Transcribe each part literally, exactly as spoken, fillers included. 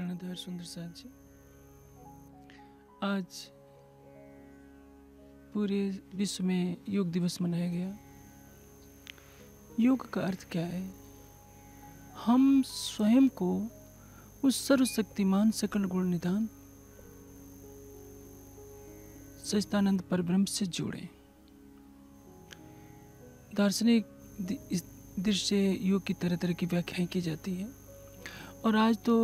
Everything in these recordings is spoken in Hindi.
कर्णधार सुंदर साथ जी। आज पूरे विश्व में योग दिवस मनाया गया। योग का अर्थ क्या है? हम स्वयं को उस सर्वशक्तिमान सकल गुण निधान सच्चिदानंद परब्रह्म से जोड़ें। दार्शनिक दृष्टि से योग की तरह तरह की व्याख्याएं की जाती है और आज तो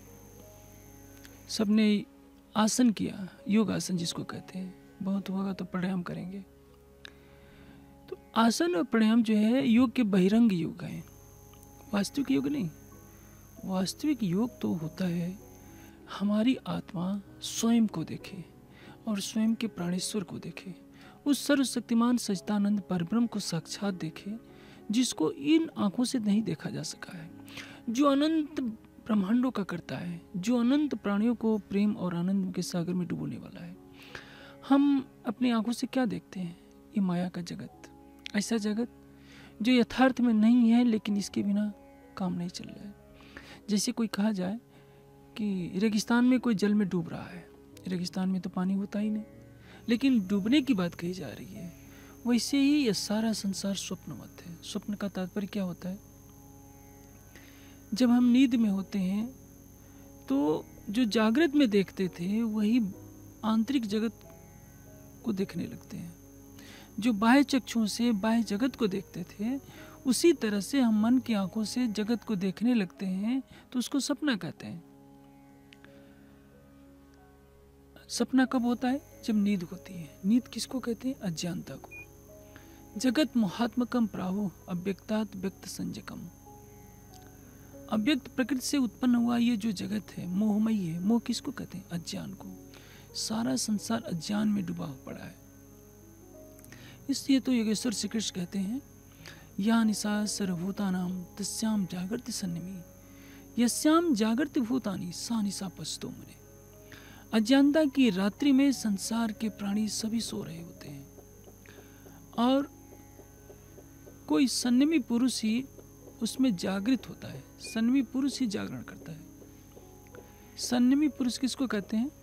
सबने आसन किया, योग आसन जिसको कहते हैं। बहुत होगा तो प्राणायाम करेंगे। तो आसन और प्राणायाम जो है योग के बहिरंग योग हैं, वास्तविक योग नहीं। वास्तविक योग तो होता है हमारी आत्मा स्वयं को देखे और स्वयं के प्राणेश्वर को देखे, उस सर्वशक्तिमान सच्चिदानंद परब्रह्म को साक्षात देखे, जिसको इन आंखों से नहीं देखा जा सका है, जो अनंत ब्रह्मांडों का करता है, जो अनंत प्राणियों को प्रेम और आनंद के सागर में डुबोने वाला है। हम अपनी आंखों से क्या देखते हैं? ये माया का जगत, ऐसा जगत जो यथार्थ में नहीं है, लेकिन इसके बिना काम नहीं चल रहा है। जैसे कोई कहा जाए कि रेगिस्तान में कोई जल में डूब रहा है, रेगिस्तान में तो पानी होता ही नहीं, लेकिन डूबने की बात कही जा रही है। वैसे ही ये सारा संसार स्वप्नवत है। स्वप्न का तात्पर्य क्या होता है? जब हम नींद में होते हैं तो जो जागृत में देखते थे वही आंतरिक जगत को देखने लगते हैं। जो बाह्य चक्षुओं से बाह्य जगत को देखते थे, उसी तरह से हम मन की आंखों से जगत को देखने लगते हैं, तो उसको सपना कहते हैं। सपना कब होता है? जब नींद होती है। नींद किसको कहते हैं? अज्ञानता को। जगत मोहात्मकम प्राहु अव्यक्तात् व्यक्त संजकम। अव्यक्त प्रकृति से उत्पन्न हुआ ये जो जगत है मोहमयी है। मोह किसको कहते हैं? अज्ञान को। सारा संसार अज्ञान में डूबा पड़ा है। इसलिए तो योगेश्वर श्री कृष्ण कहते हैं, या निशा सर्वभूतानाम तस्याम जागृति सन्निमि यस्याम जागृति भूतानि सा निशा पश्तो मुने। अज्ञानता की रात्रि में संसार के प्राणी सभी सो रहे होते हैं और कोई संयमी पुरुष ही उसमें जागृत होता है। संयमी पुरुष ही जागरण करता है। संयमी पुरुष किसको कहते हैं?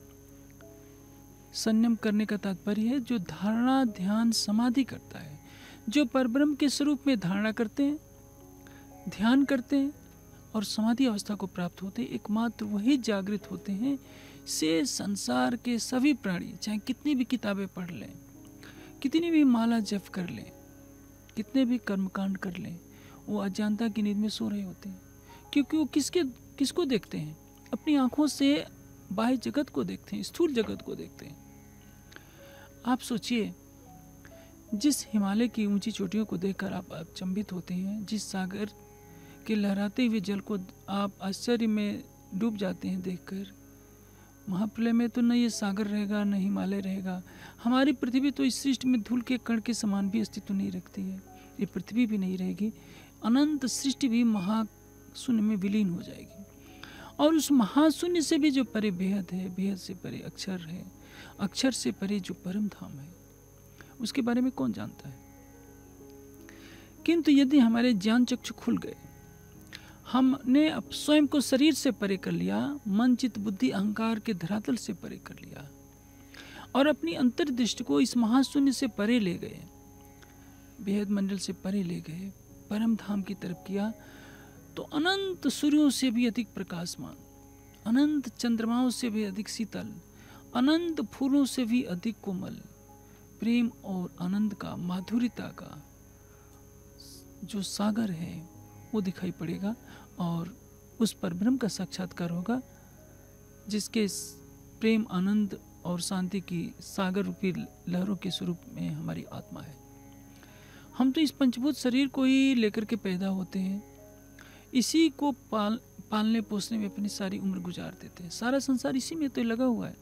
संयम करने का तात्पर्य है जो धारणा ध्यान समाधि करता है, जो परब्रह्म के स्वरूप में धारणा करते हैं, ध्यान करते हैं और समाधि अवस्था को प्राप्त होते हैं। एकमात्र वही जागृत होते हैं। से संसार के सभी प्राणी चाहे कितनी भी किताबें पढ़ लें, कितनी भी माला जप कर लें, कितने भी कर्मकांड कर लें, वो अज्ञानता की नींद में सो रहे होते हैं। क्योंकि वो किसके किसको देखते हैं? अपनी आंखों से बाह्य जगत को देखते हैं, स्थूल जगत को देखते हैं। आप सोचिए, जिस हिमालय की ऊंची चोटियों को देखकर आप अचंभित होते हैं, जिस सागर के लहराते हुए जल को आप आश्चर्य में डूब जाते हैं देखकर, महाप्रलय में तो न ये सागर रहेगा न हिमालय रहेगा। हमारी पृथ्वी तो इस सृष्टि में धूल के कण के समान भी अस्तित्व नहीं रखती है। ये पृथ्वी भी नहीं रहेगी। अनंत सृष्टि भी महाशून्य में विलीन हो जाएगी। और उस महाशून्य से भी जो परे बेहद है, बेहद से परे अक्षर है, अक्षर से परे जो परम धाम है, उसके बारे में कौन जानता है? किंतु यदि हमारे ज्ञान चक्षु खुल गए, हमने अब स्वयं को शरीर से परे कर लिया, मन चित्त बुद्धि अहंकार के धरातल से परे कर लिया और अपनी अंतर्दृष्टि को इस महाशून्य से परे ले गए, बेहद मंडल से परे ले गए, परम धाम की तरफ किया, तो अनंत सूर्यों से भी अधिक प्रकाशमान, अनंत चंद्रमाओं से भी अधिक शीतल, अनंत फूलों से भी अधिक कोमल, प्रेम और आनंद का, माधुर्यता का जो सागर है वो दिखाई पड़ेगा और उस परब्रह्म का साक्षात्कार होगा, जिसके प्रेम आनंद और शांति की सागर रूपी लहरों के स्वरूप में हमारी आत्मा है। हम तो इस पंचभूत शरीर को ही लेकर के पैदा होते हैं, इसी को पाल पालने पोसने में अपनी सारी उम्र गुजार देते हैं। सारा संसार इसी में तो लगा हुआ है।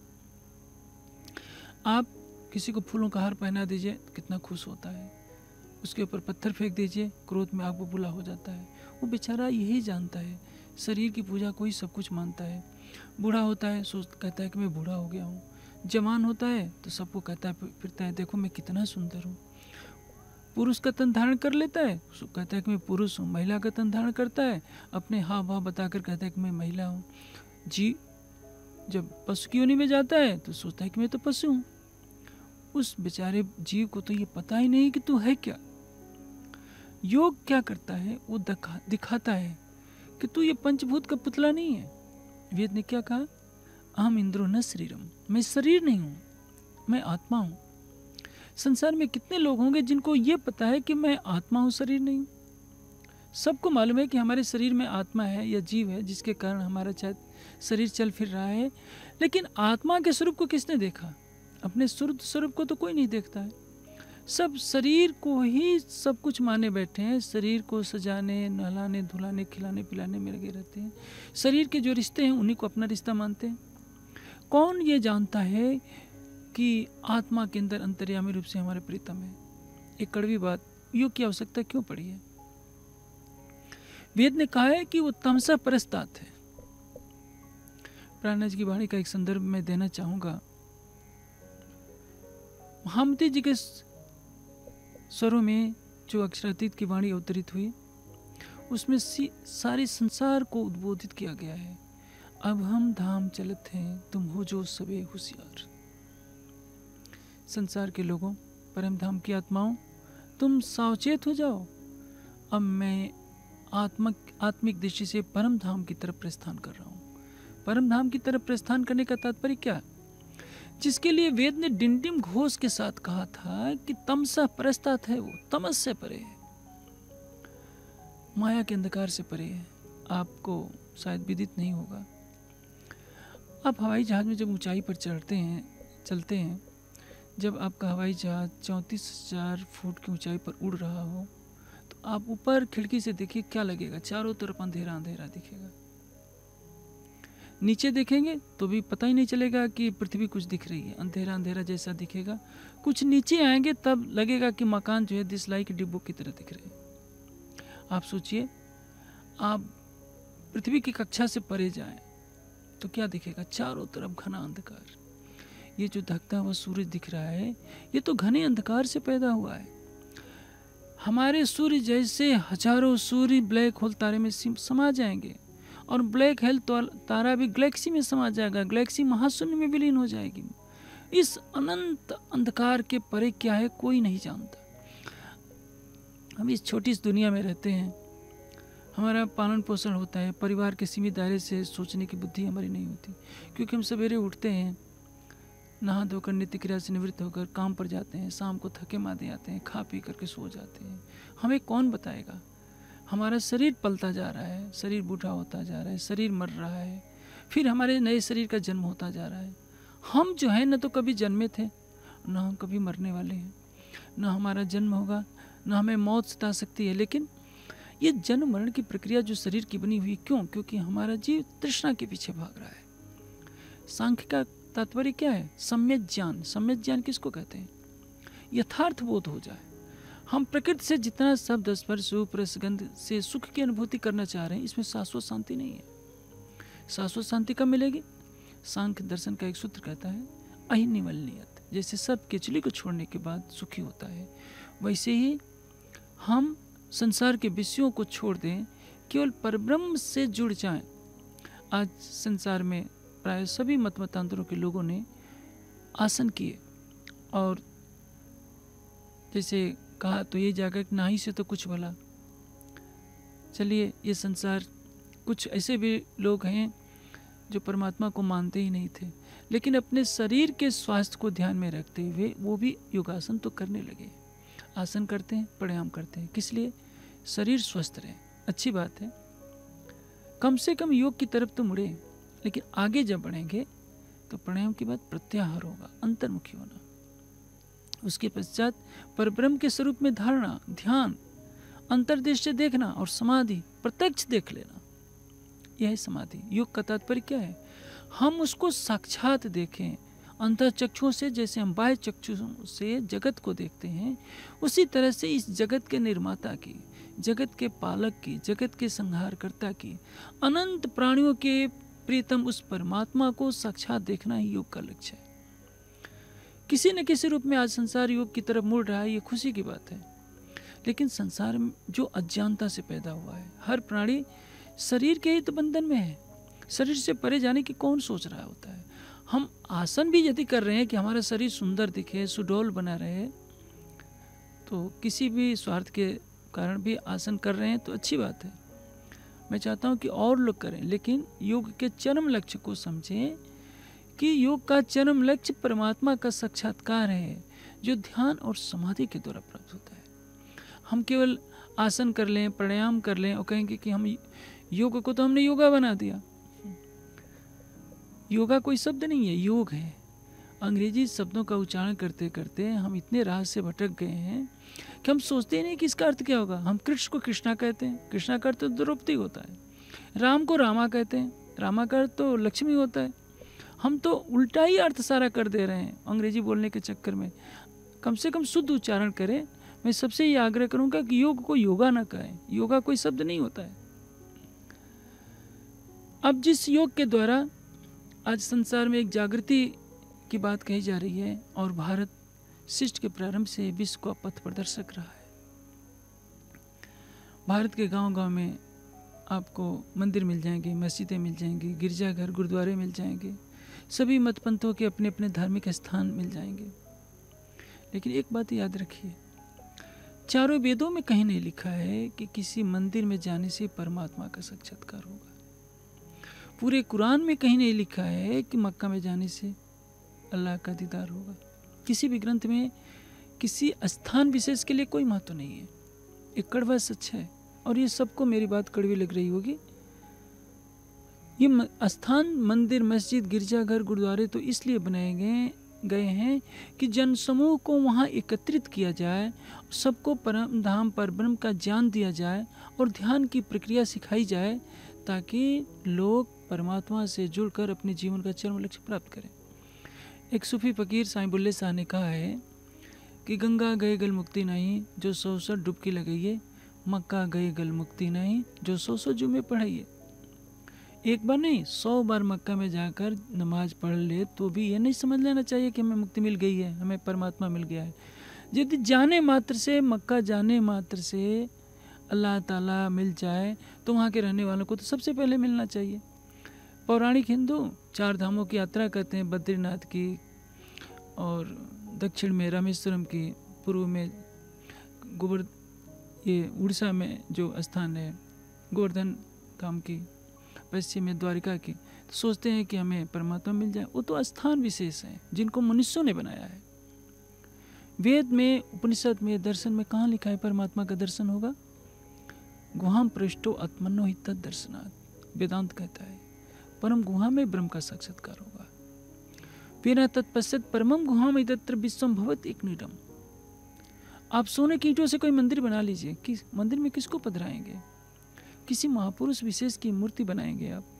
आप किसी को फूलों का हार पहना दीजिए, कितना खुश होता है। उसके ऊपर पत्थर फेंक दीजिए, क्रोध में आग बबूला हो जाता है। वो बेचारा यही जानता है, शरीर की पूजा को ही सब कुछ मानता है। बूढ़ा होता है, सोच कहता है कि मैं बूढ़ा हो गया हूँ। जवान होता है तो सबको कहता है फिरता है, देखो मैं कितना सुंदर हूँ। पुरुष का तन धारण कर लेता है, कहता है कि मैं पुरुष हूँ। महिला का तन धारण करता है, अपने हाव भाव बताकर कहता है कि मैं महिला हूँ। जीव जब पशु की योनि में जाता है तो सोचता है कि मैं तो पशु हूँ। उस बेचारे जीव को तो ये पता ही नहीं कि तू है क्या। योग क्या करता है, वो दिखा दिखाता है कि तू ये पंचभूत का पुतला नहीं है। वेद ने क्या कहा, अहम इंद्रो न शरीरम, मैं शरीर नहीं हूँ, मैं आत्मा हूँ। संसार में कितने लोग होंगे जिनको ये पता है कि मैं आत्मा हूँ, शरीर नहीं हूँ। सबको मालूम है कि हमारे शरीर में आत्मा है या जीव है जिसके कारण हमारा शायद शरीर चल फिर रहा है, लेकिन आत्मा के स्वरूप को किसने देखा? अपने शुद्ध स्वरूप को तो कोई नहीं देखता है। सब शरीर को ही सब कुछ माने बैठे हैं, शरीर को सजाने, नहलाने, धुलाने, खिलाने पिलाने में लगे रहते हैं। शरीर के जो रिश्ते हैं उन्हीं को अपना रिश्ता मानते हैं। कौन ये जानता है कि आत्मा के अंदर अंतर्यामी रूप से हमारे प्रीतम है? एक कड़वी बात, योग की आवश्यकता क्यों पड़ी है? वेद ने कहा है कि वो तमसा परस्तात है। प्राणनाथ की वाणी का एक संदर्भ मैं देना चाहूंगा। महामती जी के स्वरों में जो अक्षरातीत की वाणी अवतरित हुई, उसमें सारे संसार को उद्बोधित किया गया है। अब हम धाम चलत हैं, तुम हो जो सबे होशियार। संसार के लोगों, परम धाम की आत्माओं, तुम सावचेत हो जाओ। अब मैं आत्मक आत्मिक दृष्टि से परम धाम की तरफ प्रस्थान कर रहा हूँ। परम धाम की तरफ प्रस्थान करने का तात्पर्य क्या? जिसके लिए वेद ने डिंडिम घोष के साथ कहा था कि तमसा परस्तात है, वो तमस से परे है, माया के अंधकार से परे है। आपको शायद विदित नहीं होगा, आप हवाई जहाज में जब ऊंचाई पर चढ़ते हैं चलते हैं, जब आपका हवाई जहाज चौंतीस हजार फुट की ऊंचाई पर उड़ रहा हो, तो आप ऊपर खिड़की से देखिए, क्या लगेगा? चारों तरफ अंधेरा अंधेरा दिखेगा। नीचे देखेंगे तो भी पता ही नहीं चलेगा कि पृथ्वी कुछ दिख रही है, अंधेरा अंधेरा जैसा दिखेगा। कुछ नीचे आएंगे तब लगेगा कि मकान जो है दिसलाई के डिब्बों की तरह दिख रहे हैं। आप सोचिए, आप पृथ्वी की कक्षा से परे जाएं तो क्या दिखेगा? चारों तरफ घना अंधकार। ये जो धकता हुआ सूरज दिख रहा है, ये तो घने अंधकार से पैदा हुआ है। हमारे सूर्य जैसे हजारों सूर्य ब्लैक होल तारे में समा जाएंगे, और ब्लैक होल तारा भी गैलेक्सी में समा जाएगा, गैलेक्सी महाशून्य में विलीन हो जाएगी। इस अनंत अंधकार के परे क्या है, कोई नहीं जानता। हम इस छोटी सी दुनिया में रहते हैं, हमारा पालन पोषण होता है, परिवार के सीमित दायरे से सोचने की बुद्धि हमारी नहीं होती, क्योंकि हम सवेरे उठते हैं, नहा धोकर नित्य क्रिया से निवृत्त होकर काम पर जाते हैं, शाम को थके मादे आते हैं, खा पी करके सो जाते हैं। हमें कौन बताएगा? हमारा शरीर पलता जा रहा है, शरीर बूढ़ा होता जा रहा है, शरीर मर रहा है, फिर हमारे नए शरीर का जन्म होता जा रहा है। हम जो है न तो कभी जन्मे थे, न हम कभी मरने वाले हैं, न हमारा जन्म होगा, न हमें मौत सता सकती है। लेकिन ये जन्म मरण की प्रक्रिया जो शरीर की बनी हुई, क्यों? क्योंकि हमारा जीव तृष्णा के पीछे भाग रहा है। सांख्य का तात्पर्य क्या है? सम्यक ज्ञान। सम्यक ज्ञान किसको कहते हैं? यथार्थ बोध हो जाए। हम प्रकृति से जितना शब्द स्पर्श रूप रसगंध से सुख की अनुभूति करना चाह रहे हैं, इसमें शाश्वत शांति नहीं है। शाश्वत शांति कब मिलेगी? सांख्य दर्शन का एक सूत्र कहता है, अहिनिवलनियत। जैसे सब केचली को छोड़ने के बाद सुखी होता है, वैसे ही हम संसार के विषयों को छोड़ दें, केवल परब्रह्म से जुड़ जाएं। आज संसार में प्राय सभी मत मतांतरों के लोगों ने आसन किए, और जैसे कहा तो ये जाकर नाही से तो कुछ भला। चलिए, ये संसार, कुछ ऐसे भी लोग हैं जो परमात्मा को मानते ही नहीं थे, लेकिन अपने शरीर के स्वास्थ्य को ध्यान में रखते हुए वो भी योगासन तो करने लगे। आसन करते हैं, प्राणायाम करते हैं, किस लिए? शरीर स्वस्थ रहे। अच्छी बात है, कम से कम योग की तरफ तो मुड़े। लेकिन आगे जब बढ़ेंगे तो प्राणायाम के बाद प्रत्याहार होगा, अंतर्मुखी होना। उसके पश्चात परब्रह्म के स्वरूप में धारणा, ध्यान, अंतर्दृष्टि देखना, और समाधि, प्रत्यक्ष देख लेना। यह है समाधि। योग का तात्पर्य क्या है? हम उसको साक्षात देखें अंतःचक्षुओं से। जैसे हम बाह्य चक्षुओं से जगत को देखते हैं, उसी तरह से इस जगत के निर्माता की, जगत के पालक की, जगत के संहारकर्ता की, अनंत प्राणियों के प्रीतम उस परमात्मा को साक्षात देखना ही योग का लक्ष्य है। किसी न किसी रूप में आज संसार योग की तरफ मुड़ रहा है, ये खुशी की बात है। लेकिन संसार जो अज्ञानता से पैदा हुआ है, हर प्राणी शरीर के ही तो बंधन में है। शरीर से परे जाने की कौन सोच रहा होता है। हम आसन भी यदि कर रहे हैं कि हमारा शरीर सुंदर दिखे, सुडौल बना रहे, तो किसी भी स्वार्थ के कारण भी आसन कर रहे हैं तो अच्छी बात है। मैं चाहता हूं कि और लोग करें, लेकिन योग के चरम लक्ष्य को समझें कि योग का चरम लक्ष्य परमात्मा का साक्षात्कार है, जो ध्यान और समाधि के द्वारा प्राप्त होता है। हम केवल आसन कर लें, प्राणायाम कर लें और कहेंगे कि हम योग को तो हमने योगा बना दिया। योगा कोई शब्द नहीं है, योग है। अंग्रेजी शब्दों का उच्चारण करते करते हम इतने राह से भटक गए हैं कि हम सोचते ही नहीं कि इसका अर्थ क्या होगा। हम कृष्ण को कृष्णा कहते हैं, कृष्णा का अर्थ तो द्रौपदी होता है। राम को रामा कहते हैं, रामा का अर्थ तो लक्ष्मी होता है। हम तो उल्टा ही अर्थ सारा कर दे रहे हैं अंग्रेजी बोलने के चक्कर में। कम से कम शुद्ध उच्चारण करें। मैं सबसे ये आग्रह करूंगा कि योग को योगा ना कहें, योगा कोई शब्द नहीं होता है। अब जिस योग के द्वारा आज संसार में एक जागृति की बात कही जा रही है और भारत शिष्ट के प्रारंभ से विश्व को पथ प्रदर्शक रहा है। भारत के गांव-गांव में आपको मंदिर मिल जाएंगे, मस्जिदें मिल जाएंगी, गिरजाघर, गुरुद्वारे मिल जाएंगे, सभी मत पंथों के अपने अपने धार्मिक स्थान मिल जाएंगे। लेकिन एक बात याद रखिए, चारों वेदों में कहीं नहीं लिखा है कि किसी मंदिर में जाने से परमात्मा का साक्षात्कार होगा। पूरे कुरान में कहीं नहीं लिखा है कि मक्का में जाने से अल्लाह का दीदार होगा। किसी भी ग्रंथ में किसी स्थान विशेष के लिए कोई महत्व नहीं है। एक कड़वा सच है, और ये सबको मेरी बात कड़वी लग रही होगी। ये स्थान, मंदिर, मस्जिद, गिरजाघर, गुरुद्वारे तो इसलिए बनाए गए गए हैं कि जनसमूह को वहाँ एकत्रित किया जाए, सबको परम धाम पर ब्रह्म का ज्ञान दिया जाए और ध्यान की प्रक्रिया सिखाई जाए, ताकि लोग परमात्मा से जुड़कर अपने जीवन का चरम लक्ष्य प्राप्त करें। एक सूफी फकीर साईं बुल्ले शाह ने कहा है कि गंगा गए गल मुक्ति नहीं, जो सौ सौ डुबकी लगाइए, मक्का गए गल मुक्ति नहीं, जो सौ सौ जुमे पढ़ाइए। एक बार नहीं, सौ बार मक्का में जाकर नमाज पढ़ ले तो भी ये नहीं समझ लेना चाहिए कि हमें मुक्ति मिल गई है, हमें परमात्मा मिल गया है। यदि जाने मात्र से, मक्का जाने मात्र से अल्लाह ताला मिल जाए तो वहाँ के रहने वालों को तो सबसे पहले मिलना चाहिए। पौराणिक हिंदू चार धामों की यात्रा करते हैं, बद्रीनाथ की, और दक्षिण में रामेश्वरम की, पूर्व में गोबर ये उड़ीसा में जो स्थान है गोवर्धन धाम की, पश्चिम में द्वारिका की। तो सोचते हैं कि हमें परमात्मा मिल जाए। वो तो स्थान विशेष हैं जिनको मनुष्यों ने बनाया है। वेद में, उपनिषद में, दर्शन में कहाँ लिखा है परमात्मा का दर्शन होगा? गुहाम पृष्ठो आत्मनो हि तद दर्शनात्, वेदांत कहता है परम गुहा में ब्रह्म का साक्षात्कार होगा। बिना तत्पश्चात परमम गुहाम इदत्र विश्वम भवत एक निडम। आप सोने की ईंटों से कोई मंदिर बना लीजिए, किस मंदिर में किसको पधराएंगे? किसी महापुरुष विशेष की मूर्ति बनाएंगे आप।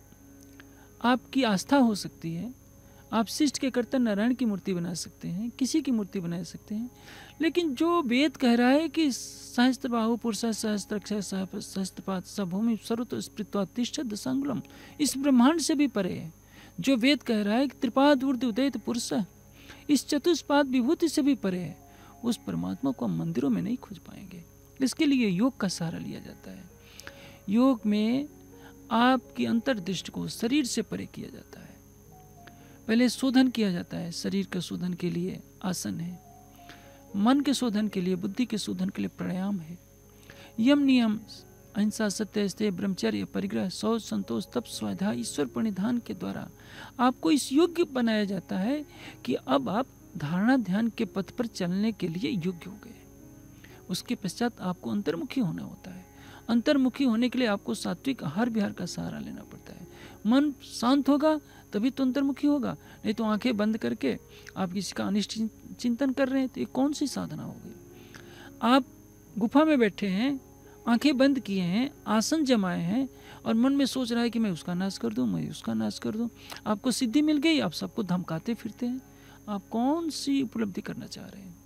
आपकी आस्था हो सकती है, आप शिष्ट के कर्ता नारायण की मूर्ति बना सकते हैं, किसी की मूर्ति बना सकते हैं, लेकिन जो वेद कह रहा है कि सहस्त्र बाहु पुरुष सहस्त्र सहस्त्रपाद सभूमि सर्वतो स्पृत्वा तिष्ठत् दशांगुलम, इस ब्रह्मांड से भी परे है। जो वेद कह रहा है कि त्रिपाद ऊर्ध्व उदयित पुरुष, इस चतुष्पाद विभूति से भी परे है, उस परमात्मा को हम मंदिरों में नहीं खोज पाएंगे। इसके लिए योग का सहारा लिया जाता है। योग में आपकी अंतर्दृष्टि को शरीर से परे किया जाता है। पहले शोधन किया जाता है। शरीर के शोधन के लिए आसन है, मन के शोधन के लिए, बुद्धि के शोधन के लिए प्राणायाम है। यम नियम, अहिंसा, सत्य, स्तेय, ब्रह्मचर्य, परिग्रह, शौच, संतोष, तप, स्वाध्याय, ईश्वर प्रणिधान के द्वारा आपको इस योग्य बनाया जाता है कि अब आप धारणा ध्यान के पथ पर चलने के लिए योग्य हो गए। उसके पश्चात आपको अंतर्मुखी होना होता है। अंतर्मुखी होने के लिए आपको सात्विक आहार विहार का सहारा लेना पड़ता है। मन शांत होगा तभी तो अंतर्मुखी होगा, नहीं तो आंखें बंद करके आप किसी का अनिष्ट चिंतन कर रहे हैं तो ये कौन सी साधना होगी? आप गुफा में बैठे हैं, आंखें बंद किए हैं, आसन जमाए हैं और मन में सोच रहा है कि मैं उसका नाश कर दूं, मैं उसका नाश कर दूं। आपको सिद्धि मिल गई, आप सबको धमकाते फिरते हैं। आप कौन सी उपलब्धि करना चाह रहे हैं?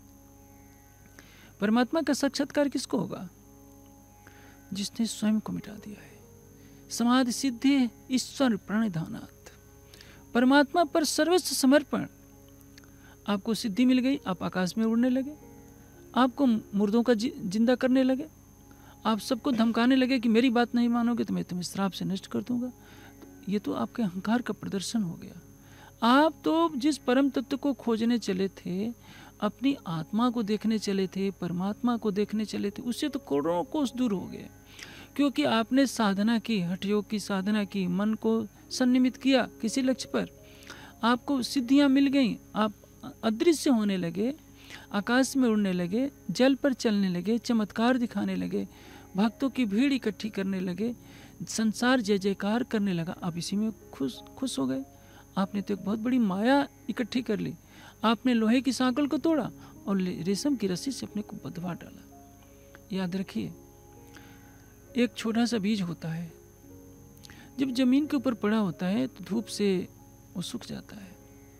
परमात्मा का साक्षात्कार किसको होगा? जिसने स्वयं को मिटा दिया है। समाधि सिद्धि ईश्वर प्रणिधानात्, परमात्मा पर सर्वस्व समर्पण। आपको सिद्धि मिल गई, आप आकाश में उड़ने लगे, आपको मुर्दों का जिंदा करने लगे, आप सबको धमकाने लगे कि मेरी बात नहीं मानोगे तो मैं तुम्हें श्राप से नष्ट कर दूंगा। तो ये तो आपके अहंकार का प्रदर्शन हो गया। आप तो जिस परम तत्व को खोजने चले थे, अपनी आत्मा को देखने चले थे, परमात्मा को देखने चले थे, उससे तो करोड़ों कोस दूर हो गए, क्योंकि आपने साधना की, हठ योग की साधना की, मन को संनिमित किया किसी लक्ष्य पर, आपको सिद्धियां मिल गईं, आप अदृश्य होने लगे, आकाश में उड़ने लगे, जल पर चलने लगे, चमत्कार दिखाने लगे, भक्तों की भीड़ इकट्ठी करने लगे, संसार जय जयकार करने लगा। आप इसी में खुश खुश हो गए। आपने तो एक बहुत बड़ी माया इकट्ठी कर ली। आपने लोहे की सांकल को तोड़ा और रेशम की रस्सी से अपने को बंधवा डाला। याद रखिए, एक छोटा सा बीज होता है, जब जमीन के ऊपर पड़ा होता है तो धूप से वो सूख जाता है,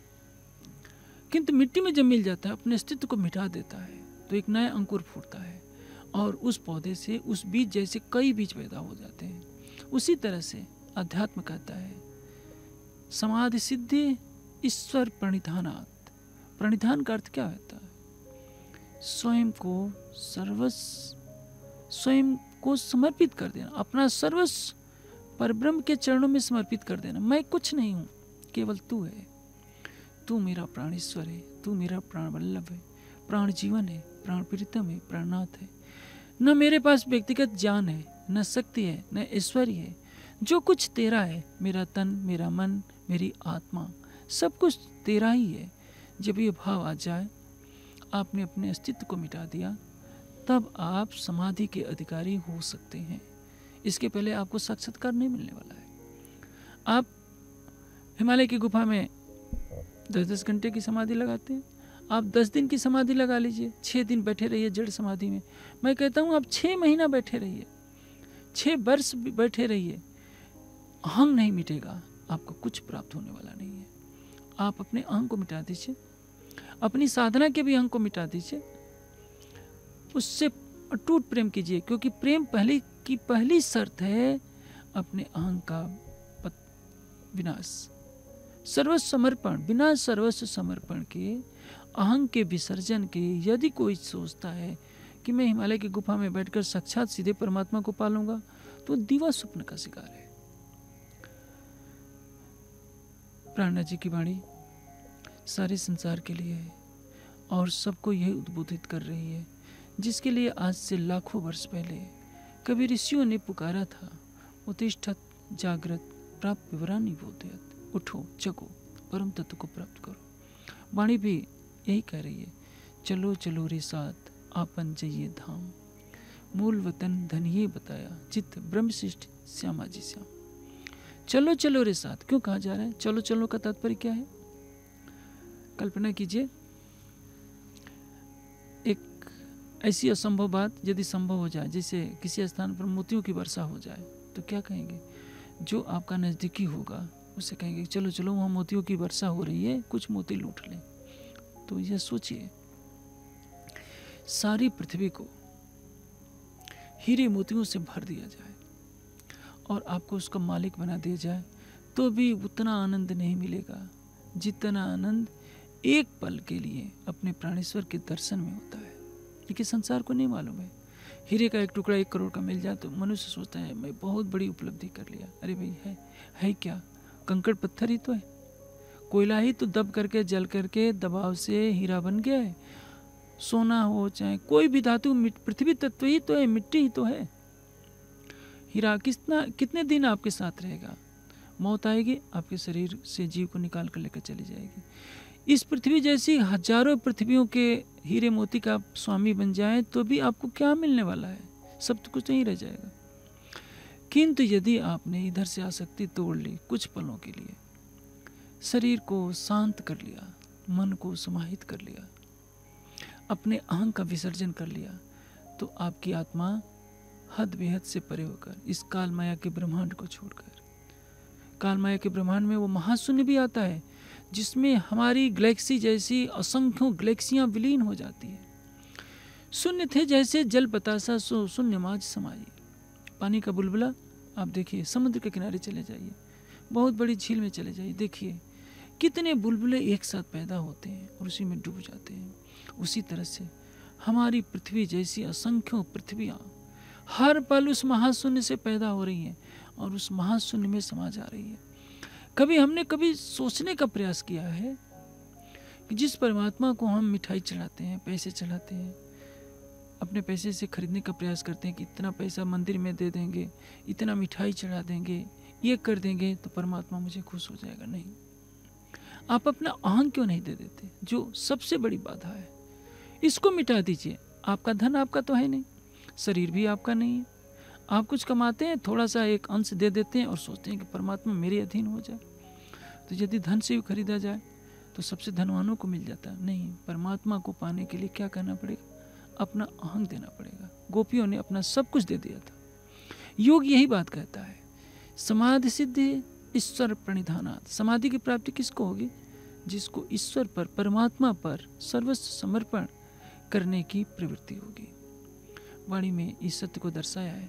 किंतु मिट्टी में जब मिल जाता है अपने अस्तित्व को मिटा देता है, तो एक नया अंकुर फूटता है और उस पौधे से उस बीज जैसे कई बीज पैदा हो जाते हैं। उसी तरह से अध्यात्म कहता है समाधि सिद्धि ईश्वर प्रणिधानात्। प्रणिधान का अर्थ क्या होता है? स्वयं को सर्वस्व स्वयं को समर्पित कर देना, अपना सर्वस्व परब्रह्म के चरणों में समर्पित कर देना। मैं कुछ नहीं हूँ, केवल तू है। तू मेरा प्राणेश्वर है, तू मेरा प्राण वल्लभ है, प्राण जीवन है, प्राण प्रीतम है, प्राणनाथ है। न मेरे पास व्यक्तिगत ज्ञान है, न शक्ति है, न ऐश्वर्य है। जो कुछ तेरा है, मेरा तन, मेरा मन, मेरी आत्मा, सब कुछ तेरा ही है। जब ये भाव आ जाए, आपने अपने अस्तित्व को मिटा दिया, तब आप समाधि के अधिकारी हो सकते हैं। इसके पहले आपको साक्षात्कार नहीं मिलने वाला है। आप हिमालय की गुफा में दस दस घंटे की समाधि लगाते हैं, आप दस दिन की समाधि लगा लीजिए, छः दिन बैठे रहिए जड़ समाधि में। मैं कहता हूँ आप छः महीना बैठे रहिए, छः वर्ष बैठे रहिए, अहंग नहीं मिटेगा, आपको कुछ प्राप्त होने वाला नहीं है। आप अपने अहंग को मिटा दीजिए, अपनी साधना के भी अहंग को मिटा दीजिए, उससे अटूट प्रेम कीजिए, क्योंकि प्रेम पहली की पहली शर्त है अपने अहंग का विनाश। सर्वस्व समर्पण, बिना सर्वस्व समर्पण के, अहंग के विसर्जन के, यदि कोई सोचता है कि मैं हिमालय की गुफा में बैठकर साक्षात सीधे परमात्मा को पालूंगा, तो दीवा स्वप्न का शिकार है। प्राणनाथ जी की वाणी सारे संसार के लिए है और सबको यही उद्बोधित कर रही है, जिसके लिए आज से लाखों वर्ष पहले कभी ऋषियों ने पुकारा था, उत्तिष्ठत जागृत प्राप्त विवरानी बोधयत। उठो, जगो, परम तत्व को प्राप्त करो। वाणी भी यही कह रही है, चलो चलो रे साथ आपन जइए धाम, मूल वतन धनिये बताया, चित्त ब्रह्मशिष्ट श्यामा जी श्याम। चलो चलो रे साथ क्यों कहा जा रहा है? चलो चलो का तात्पर्य क्या है? कल्पना कीजिए, एक ऐसी असंभव बात यदि संभव हो जाए, जैसे किसी स्थान पर मोतियों की वर्षा हो जाए, तो क्या कहेंगे? जो आपका नज़दीकी होगा उससे कहेंगे चलो चलो वहाँ मोतियों की वर्षा हो रही है, कुछ मोती लूट लें। तो यह सोचिए, सारी पृथ्वी को हीरे मोतियों से भर दिया जाए और आपको उसका मालिक बना दिया जाए, तो भी उतना आनंद नहीं मिलेगा जितना आनंद एक पल के लिए अपने प्राणेश्वर के दर्शन में होता है। लेकिन संसार को नहीं मालूम है। हीरे का एक टुकड़ा एक करोड़ का मिल जाए तो मनुष्य सोचता है मैं बहुत बड़ी उपलब्धि कर लिया। अरे भाई, है है क्या? कंकड़ पत्थर ही तो है, कोयला ही तो दब करके जल करके दबाव से हीरा बन गया है। सोना हो चाहे कोई भी धातु, पृथ्वी तत्व ही तो है, मिट्टी ही तो है। हीरा कितना कितने दिन आपके साथ रहेगा? मौत आएगी, आपके शरीर से जीव को निकाल कर लेकर चली जाएगी। इस पृथ्वी जैसी हजारों पृथ्वियों के हीरे मोती का आप स्वामी बन जाए तो भी आपको क्या मिलने वाला है? सब तो कुछ नहीं रह जाएगा। किंतु यदि आपने इधर से आसक्ति तोड़ ली कुछ पलों के लिए, शरीर को शांत कर लिया, मन को समाहित कर लिया, अपने अहंग का विसर्जन कर लिया, तो आपकी आत्मा हद बेहद से परे होकर इस काल माया के ब्रह्मांड को छोड़कर, काल माया के ब्रह्मांड में वो महाशून्य भी आता है जिसमें हमारी गैलेक्सी जैसी असंख्यों गैलेक्सियां विलीन हो जाती है। शून्य थे जैसे जल बतासा सो शून्य माज समाई। पानी का बुलबुला आप देखिए, समुद्र के किनारे चले जाइए, बहुत बड़ी झील में चले जाइए, देखिए कितने बुलबुले एक साथ पैदा होते हैं और उसी में डूब जाते हैं। उसी तरह से हमारी पृथ्वी जैसी असंख्यों पृथ्वियाँ हर पल उस महाशून्य से पैदा हो रही हैं और उस महाशून्य में समा जा रही है। कभी हमने कभी सोचने का प्रयास किया है कि जिस परमात्मा को हम मिठाई चढ़ाते हैं, पैसे चढ़ाते हैं, अपने पैसे से खरीदने का प्रयास करते हैं कि इतना पैसा मंदिर में दे देंगे, इतना मिठाई चढ़ा देंगे, ये कर देंगे तो परमात्मा मुझे खुश हो जाएगा। नहीं, आप अपना अहंग क्यों नहीं दे देते, जो सबसे बड़ी बाधा है? इसको मिटा दीजिए। आपका धन आपका तो है नहीं, शरीर भी आपका नहीं है। आप कुछ कमाते हैं, थोड़ा सा एक अंश दे देते हैं और सोचते हैं कि परमात्मा मेरे अधीन हो जाए। तो यदि धन से भी खरीदा जाए तो सबसे धनवानों को मिल जाता है। नहीं, परमात्मा को पाने के लिए क्या करना पड़ेगा? अपना अहंग देना पड़ेगा। गोपियों ने अपना सब कुछ दे दिया था। योग यही बात कहता है, समाधि सिद्धि ईश्वर प्रणिधानात्। समाधि की प्राप्ति किसको होगी? जिसको ईश्वर पर, परमात्मा पर सर्वस्व समर्पण करने की प्रवृत्ति होगी। वाणी में इस सत्य को दर्शाया है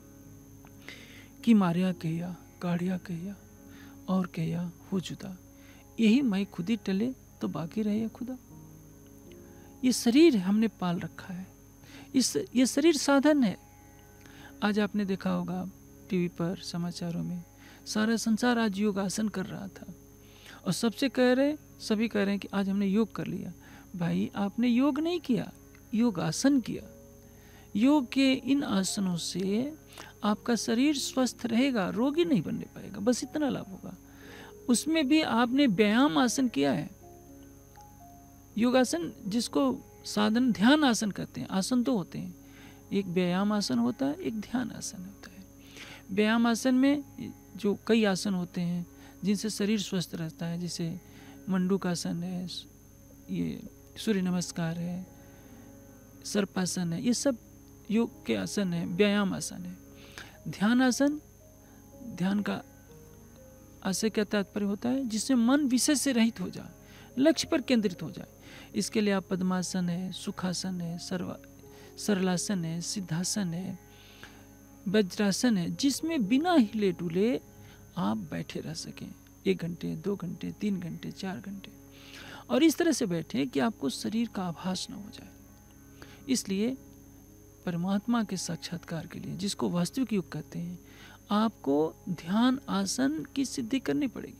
कि मारिया कहिया, काढ़िया कहिया और कहिया हो जुदा, यही मैं खुद ही टले तो बाकी रहे खुदा। ये शरीर हमने पाल रखा है, इस ये शरीर साधन है। आज आपने देखा होगा टीवी पर, समाचारों में, सारा संसार आज योगासन कर रहा था और सबसे कह रहे सभी कह रहे हैं कि आज हमने योग कर लिया। भाई, आपने योग नहीं किया, योगासन किया। योग के इन आसनों से आपका शरीर स्वस्थ रहेगा, रोगी नहीं बनने पाएगा, बस इतना लाभ होगा। उसमें भी आपने व्यायाम आसन किया है। योगासन जिसको साधन ध्यान आसन कहते हैं। आसन तो होते हैं, एक व्यायाम आसन होता है, एक ध्यान आसन होता है। व्यायाम आसन में जो कई आसन होते हैं जिनसे शरीर स्वस्थ रहता है, जैसे मंडूकासन है, ये सूर्य नमस्कार है, सर्पासन है, ये सब योग के आसन है, व्यायाम आसन है। ध्यान आसन, ध्यान का आशय क्या तात्पर्य होता है? जिससे मन विषय से रहित हो जाए, लक्ष्य पर केंद्रित हो जाए। इसके लिए आप पद्मासन है, सुखासन है, सर्वा सरलासन है, सिद्धासन है, वज्रासन है, जिसमें बिना हिले डुले आप बैठे रह सकें एक घंटे, दो घंटे, तीन घंटे, चार घंटे, और इस तरह से बैठे कि आपको शरीर का आभास न हो जाए। इसलिए परमात्मा के साक्षात्कार के लिए, जिसको वास्तविक योग कहते हैं, आपको ध्यान आसन की सिद्धि करनी पड़ेगी।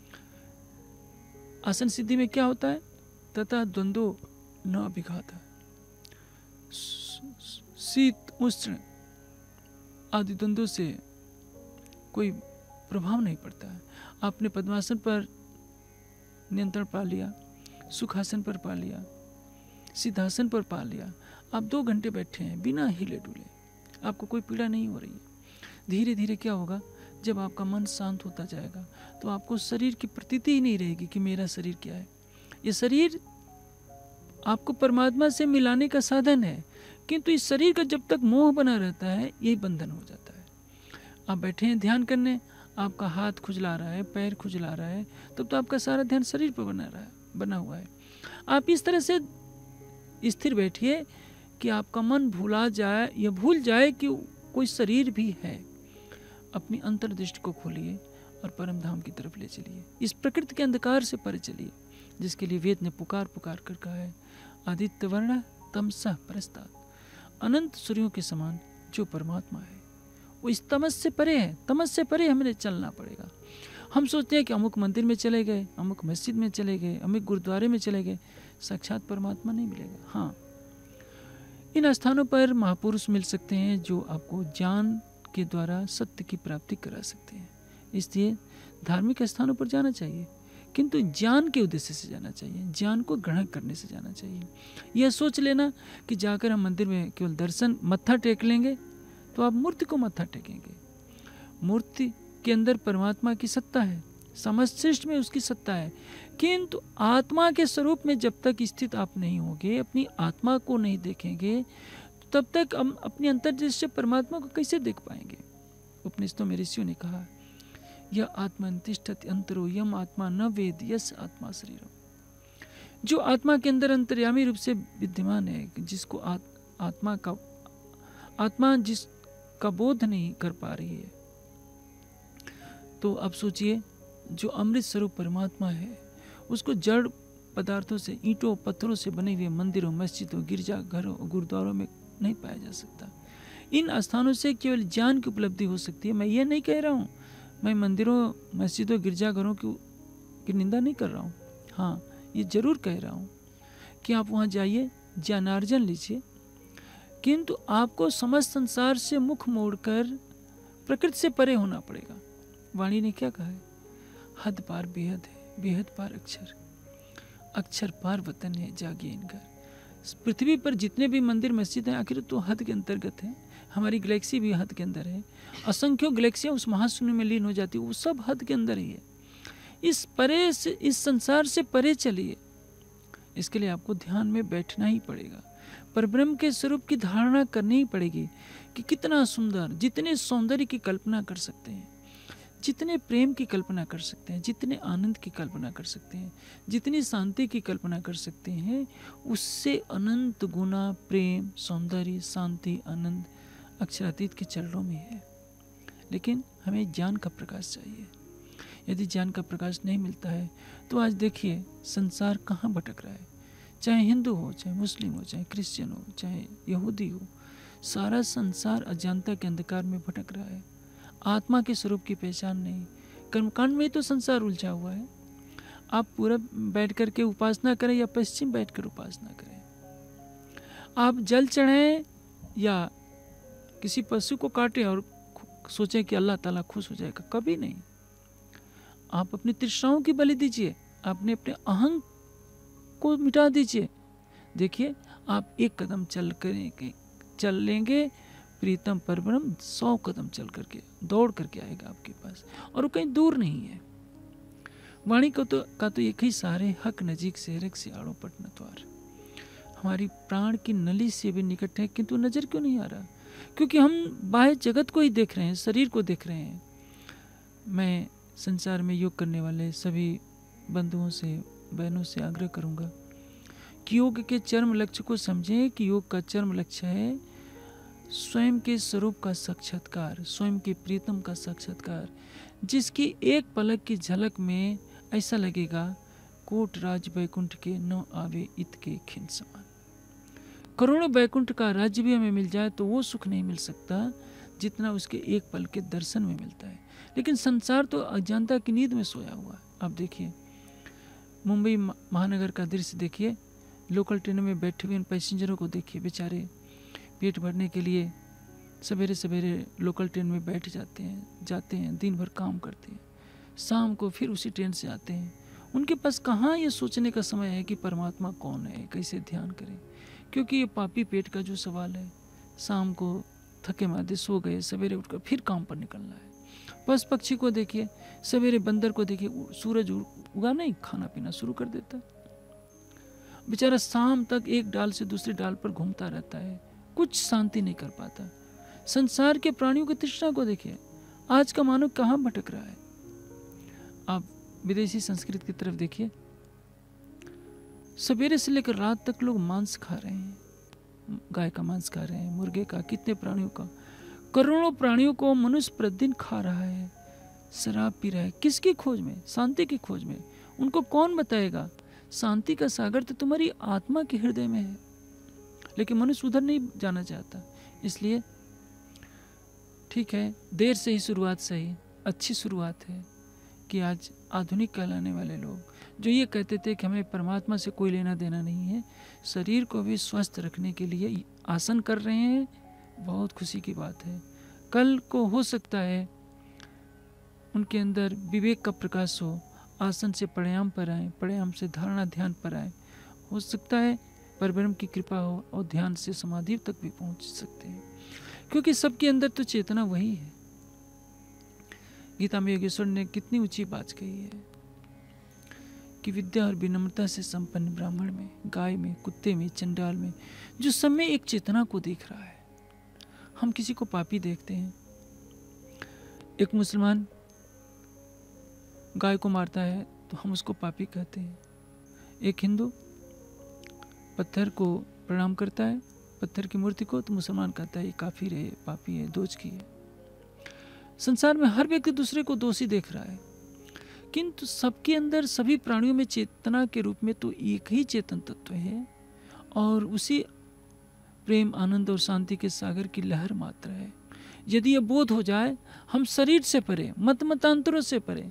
आसन सिद्धि में क्या होता है? तथा द्वंद्व न अभिघाता, शीत उष्ण आदि द्वंद्वों से कोई प्रभाव नहीं पड़ता है। आपने पद्मासन पर नियंत्रण पा लिया, सुखासन पर पा लिया, सिद्धासन पर पा लिया, आप दो घंटे बैठे हैं बिना हिले डुले, आपको कोई पीड़ा नहीं हो रही है। धीरे धीरे क्या होगा? जब आपका मन शांत होता जाएगा तो आपको शरीर की प्रतीति ही नहीं रहेगी कि मेरा शरीर क्या है। ये शरीर आपको परमात्मा से मिलाने का साधन है, किंतु इस शरीर का जब तक मोह बना रहता है, यही बंधन हो जाता है। आप बैठे हैं ध्यान करने, आपका हाथ खुजला रहा है, पैर खुजला रहा है, तब तो आपका सारा ध्यान शरीर पर बना रहा है, बना हुआ है। आप इस तरह से स्थिर बैठिए कि आपका मन भूला जाए या भूल जाए कि कोई शरीर भी है। अपनी अंतर्दृष्टि को खोलिए और परम धाम की तरफ ले चलिए। इस प्रकृति के अंधकार से परे चलिए, जिसके लिए वेद ने पुकार पुकार कर कहा है, आदित्य वर्ण तमसः परस्तात्, अनंत सूर्यों के समान जो परमात्मा है वो इस तमस से परे है। तमस से परे हमें चलना पड़ेगा। हम सोचते हैं कि अमुक मंदिर में चले गए, अमुक मस्जिद में चले गए, अमुक गुरुद्वारे में चले गए, साक्षात परमात्मा नहीं मिलेगा। हाँ, इन स्थानों पर महापुरुष मिल सकते हैं जो आपको ज्ञान के द्वारा सत्य की प्राप्ति करा सकते हैं। इसलिए धार्मिक स्थानों पर जाना चाहिए, किंतु ज्ञान के उद्देश्य से जाना चाहिए, ज्ञान को ग्रहण करने से जाना चाहिए। यह सोच लेना कि जाकर हम मंदिर में केवल दर्शन मत्था टेक लेंगे तो आप मूर्ति को मत्था टेकेंगे। मूर्ति के अंदर परमात्मा की सत्ता है, समष्टि में उसकी सत्ता है, किंतु आत्मा के स्वरूप में जब तक स्थित आप नहीं होंगे, अपनी आत्मा को नहीं देखेंगे, तब तक हम अपनी अंतर्दृष्टि से परमात्मा को कैसे देख पाएंगे। उपनिषदों में ऋषियों ने कहा, यह आत्मनिष्ठति अंतरो यम आत्मा न वेद यस आत्मा शरीरम। जो आत्मा के अंदर अंतर्यामी रूप से विद्यमान है, जिसको आत, आत्मा का आत्मा जिसका बोध नहीं कर पा रही है, तो अब सोचिए जो अमृत स्वरूप परमात्मा है, उसको जड़ पदार्थों से, ईंटों पत्थरों से बने हुए मंदिरों, मस्जिदों, गिरजा घरों, गुरुद्वारों में नहीं पाया जा सकता। इन स्थानों से केवल ज्ञान की उपलब्धि हो सकती है। मैं ये नहीं कह रहा हूँ, मैं मंदिरों, मस्जिदों, गिरजाघरों की, की निंदा नहीं कर रहा हूँ। हाँ, ये जरूर कह रहा हूँ कि आप वहाँ जाइए, ज्ञानार्जन लीजिए, किंतु आपको समस्त संसार से मुख मोड़कर प्रकृति से परे होना पड़ेगा। वाणी ने क्या कहा है? हद पार बेहद है, बेहद पार अक्षर, अक्षर पार वतन है, जागिए इनका। पृथ्वी पर जितने भी मंदिर मस्जिद हैं आखिर तो हद के अंतर्गत हैं। हमारी गैलेक्सी भी हद के अंदर है, असंख्यों गैलेक्सियाँ उस महाशून्य में लीन हो जाती, वो सब हद के अंदर ही है। इस परे से, इस संसार से परे चलिए। इसके लिए आपको ध्यान में बैठना ही पड़ेगा, परब्रह्म के स्वरूप की धारणा करनी ही पड़ेगी कि कितना सुंदर, जितने सौंदर्य की कल्पना कर सकते हैं, जितने प्रेम की कल्पना कर सकते हैं, जितने आनंद की कल्पना कर सकते हैं, जितनी शांति की कल्पना कर सकते हैं, उससे अनंत गुना प्रेम, सौंदर्य, शांति, आनंद अक्षरातीत के चरणों में है। लेकिन हमें ज्ञान का प्रकाश चाहिए। यदि ज्ञान का प्रकाश नहीं मिलता है तो आज देखिए संसार कहाँ भटक रहा है। चाहे हिंदू हो, चाहे मुस्लिम हो, चाहे क्रिश्चियन हो, चाहे यहूदी हो, सारा संसार अज्ञानता के अंधकार में भटक रहा है। आत्मा के स्वरूप की पहचान नहीं, कर्मकांड में ही तो संसार उलझा हुआ है। आप पूरब बैठ कर के उपासना करें या पश्चिम बैठ कर उपासना करें, आप जल चढ़ाएं या किसी पशु को काटें और सोचें कि अल्लाह ताला खुश हो जाएगा, कभी नहीं। आप अपनी तृष्णाओं की बलि दीजिए, आपने अपने अहंग को मिटा दीजिए। देखिए आप एक कदम चल करेंगे, चल लेंगे, प्रीतम परब्रह्म सौ कदम चल करके दौड़ करके आएगा आपके पास, और वो कहीं दूर नहीं है। वाणी को तो का तो एक ही सारे हक नजीक से रख से आड़ो पटना द्वार, हमारी प्राण की नली से भी निकट है, किंतु नजर क्यों नहीं आ रहा? क्योंकि हम बाह्य जगत को ही देख रहे हैं, शरीर को देख रहे हैं। मैं संसार में योग करने वाले सभी बंधुओं से, बहनों से आग्रह करूंगा कि योग के चरम लक्ष्य को समझें कि योग का चरम लक्ष्य है स्वयं के स्वरूप का साक्षात्कार, स्वयं के प्रीतम का साक्षात्कार, जिसकी एक पलक की झलक में ऐसा लगेगा कोट राज बैकुंठ के न आवे इत के खिन समान। करोड़ों बैकुंठ का राज्य भी हमें मिल जाए तो वो सुख नहीं मिल सकता जितना उसके एक पल के दर्शन में मिलता है। लेकिन संसार तो अज्ञानता की नींद में सोया हुआ है। आप देखिए मुंबई महानगर का दृश्य देखिए, लोकल ट्रेन में बैठे हुए इन पैसेंजरों को देखिए, बेचारे पेट भरने के लिए सवेरे सवेरे लोकल ट्रेन में बैठ जाते हैं, जाते हैं, दिन भर काम करते हैं, शाम को फिर उसी ट्रेन से आते हैं। उनके पास कहाँ ये सोचने का समय है कि परमात्मा कौन है, कैसे ध्यान करें, क्योंकि ये पापी पेट का जो सवाल है, शाम को थके मादे सो गए, सवेरे उठकर फिर काम पर निकलना है। बस पक्षी को देखिए, सवेरे बंदर को देखिए, सूरज उगा नहीं खाना पीना शुरू कर देता, बेचारा शाम तक एक डाल से दूसरी डाल पर घूमता रहता है, कुछ शांति नहीं कर पाता। संसार के प्राणियों की तृष्णा को देखिए, आज का मानव कहाँ भटक रहा है। आप विदेशी संस्कृति की तरफ देखिए, सवेरे से लेकर रात तक लोग मांस खा रहे हैं, गाय का मांस खा रहे हैं, मुर्गे का, कितने प्राणियों का, करोड़ों प्राणियों को मनुष्य प्रतिदिन खा रहा है, शराब पी रहा है। किसकी खोज में? शांति की खोज में। उनको कौन बताएगा? शांति का सागर तो तुम्हारी आत्मा के हृदय में है, लेकिन मनुष्य उधर नहीं जाना चाहता। इसलिए ठीक है, देर से ही शुरुआत सही, अच्छी शुरुआत है कि आज आधुनिक कहलाने वाले लोग जो ये कहते थे कि हमें परमात्मा से कोई लेना देना नहीं है, शरीर को भी स्वस्थ रखने के लिए आसन कर रहे हैं। बहुत खुशी की बात है। कल को हो सकता है उनके अंदर विवेक का प्रकाश हो, आसन से प्राणायाम पर आए, प्राणायाम से धारणा ध्यान पर आए, हो सकता है परब्रह्म की कृपा हो और ध्यान से समाधि तक भी पहुंच सकते हैं, क्योंकि सबके अंदर तो चेतना वही है। गीता में योगेश्वर ने कितनी ऊंची बात कही है कि विद्या और विनम्रता से संपन्न ब्राह्मण में, गाय में, कुत्ते में, चंडाल में, जो सब में एक चेतना को देख रहा है। हम किसी को पापी देखते हैं, एक मुसलमान गाय को मारता है तो हम उसको पापी कहते हैं, एक हिंदू पत्थर को प्रणाम करता है, पत्थर की मूर्ति को, तो मुसलमान कहता है ये काफिर है, पापी है, दोजखी है। संसार में हर व्यक्ति दूसरे को दोषी देख रहा है, किंतु सबके अंदर, सभी प्राणियों में चेतना के रूप में तो एक ही चेतन तत्व है, और उसी प्रेम, आनंद और शांति के सागर की लहर मात्र है। यदि ये बोध हो जाए, हम शरीर से परे, मत मतांतरों से परे,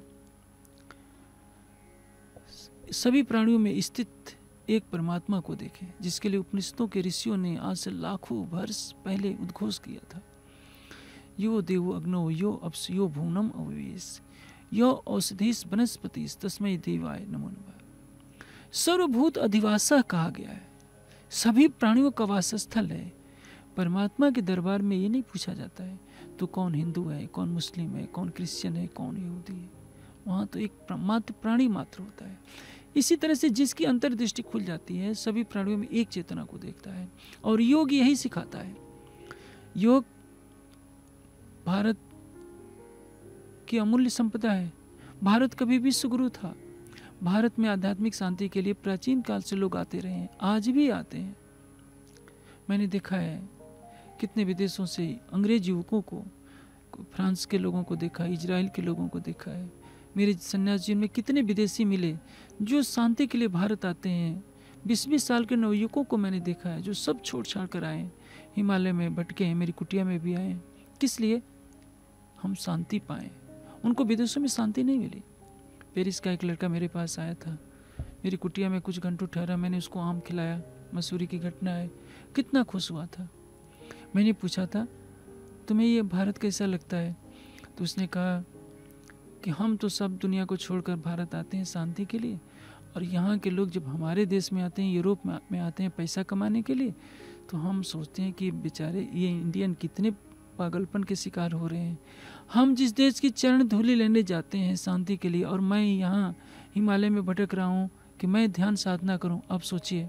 सभी प्राणियों में स्थित एक परमात्मा को देखें, जिसके लिए उपनिषदों के ऋषियों ने आज से लाखों वर्ष पहले उद्घोष किया था। यो देवो अग्नो यो अप्स यो भूनम अविवेश यो औषधीस वनस्पतिस तस्मै देवाय नमो नमः। सर्वभूत अधिवासा कहा गया है, सभी प्राणियों का वासस्थल है। परमात्मा के दरबार में ये नहीं पूछा जाता है तो कौन हिंदू है, कौन मुस्लिम है, कौन क्रिश्चियन है, कौन यहूदी है। वहाँ तो एक मात्र प्राणी मात्र होता है। इसी तरह से जिसकी अंतर्दृष्टि खुल जाती है, सभी प्राणियों में एक चेतना को देखता है। और योग यही सिखाता है। योग भारत की अमूल्य संपदा है। भारत कभी विश्व गुरु था। भारत में आध्यात्मिक शांति के लिए प्राचीन काल से लोग आते रहे हैं, आज भी आते हैं। मैंने देखा है कितने विदेशों से अंग्रेज युवकों को, फ्रांस के लोगों को देखा, इजराइल के लोगों को देखा है। मेरे संन्यास जीवन में कितने विदेशी मिले जो शांति के लिए भारत आते हैं। बीस बीस साल के नवयुवकों को मैंने देखा है जो सब छोड़ छाड़ कर आए, हिमालय में भटके हैं, मेरी कुटिया में भी आए। किस लिए? हम शांति पाएँ। उनको विदेशों में शांति नहीं मिली। पेरिस का एक लड़का मेरे पास आया था, मेरी कुटिया में कुछ घंटों ठहरा, मैंने उसको आम खिलाया, मसूरी की घटना है, कितना खुश हुआ था। मैंने पूछा था तुम्हें ये भारत कैसा लगता है, तो उसने कहा कि हम तो सब दुनिया को छोड़कर भारत आते हैं शांति के लिए, और यहाँ के लोग जब हमारे देश में आते हैं, यूरोप में आते हैं पैसा कमाने के लिए, तो हम सोचते हैं कि बेचारे ये इंडियन कितने पागलपन के शिकार हो रहे हैं। हम जिस देश की चरण धूलि लेने जाते हैं शांति के लिए, और मैं यहाँ हिमालय में भटक रहा हूँ कि मैं ध्यान साधना करूँ। अब सोचिए,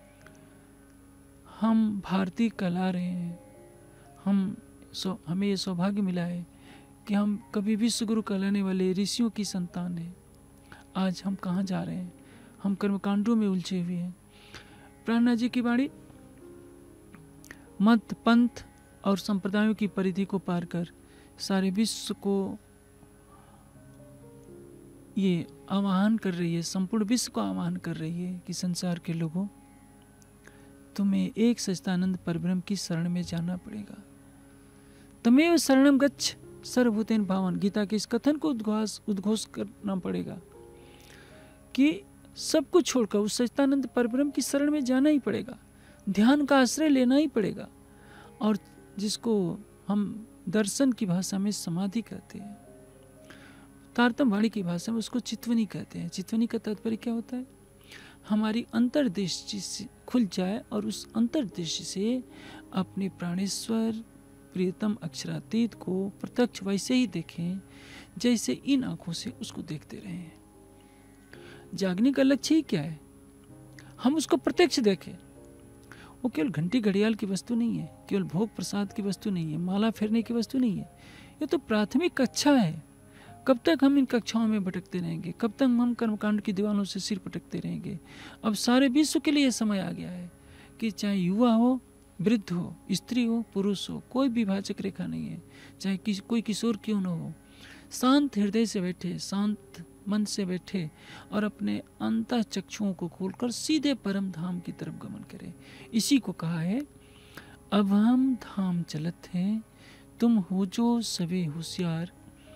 हम भारतीय कहला रहे हैं, हम सौ हमें ये सौभाग्य मिला है कि हम कभी विश्व गुरु कहलाने वाले ऋषियों की संतान हैं। आज हम कहाँ जा रहे हैं? हम कर्मकांडों में उलझे हुए हैं। प्राणनाथ जी की वाणी मत, पंथ और संप्रदायों की परिधि को पार कर सारे विश्व को ये आह्वान कर रही है, संपूर्ण विश्व को आह्वान कर रही है कि संसार के लोगों, तुम्हें एक सच्चिदानंद परब्रह्म की शरण में जाना पड़ेगा। तमेव शरणम गच्छ सर्वभूतेन भावन, गीता के इस कथन को उद्घोष उद्घोष करना पड़ेगा कि सब कुछ छोड़कर उस सच्चिदानंद परब्रह्म की शरण में जाना ही पड़ेगा। ध्यान का आश्रय लेना ही पड़ेगा, और जिसको हम दर्शन की भाषा में समाधि कहते हैं, तारतम वाणी की भाषा में उसको चित्वनी कहते हैं। चित्वनी का तात्पर्य क्या होता है? हमारी अंतर्दृष्टि खुल जाए और उस अंतर्दृष्टि से अपने प्राणेश्वर प्रियतम अक्षरातीत को प्रत्यक्ष वैसे ही देखें जैसे इन आंखों से उसको देखते रहे हैं। जागने का लक्ष्य ही क्या है? हम उसको प्रत्यक्ष देखें। वो केवल घंटी घड़ियाल की वस्तु नहीं है, केवल भोग प्रसाद की वस्तु नहीं है, माला फेरने की वस्तु नहीं है। ये तो प्राथमिक कक्षा है। कब तक हम इन कक्षाओं में भटकते रहेंगे? कब तक हम कर्मकांड की दीवारों से सिर पटकते रहेंगे? अब सारे विश्व के लिए समय आ गया है कि चाहे युवा हो, वृद्ध हो, स्त्री हो, पुरुष हो, कोई विभाजक रेखा नहीं है। चाहे किस कोई किशोर क्यों न हो, शांत हृदय से बैठे, शांत मन से बैठे और अपने अंतः चक्षुओं को खोलकर सीधे परम धाम की तरफ गमन करें। इसी को कहा है, अब हम धाम चलत हैं, तुम हो जो सवे होशियार,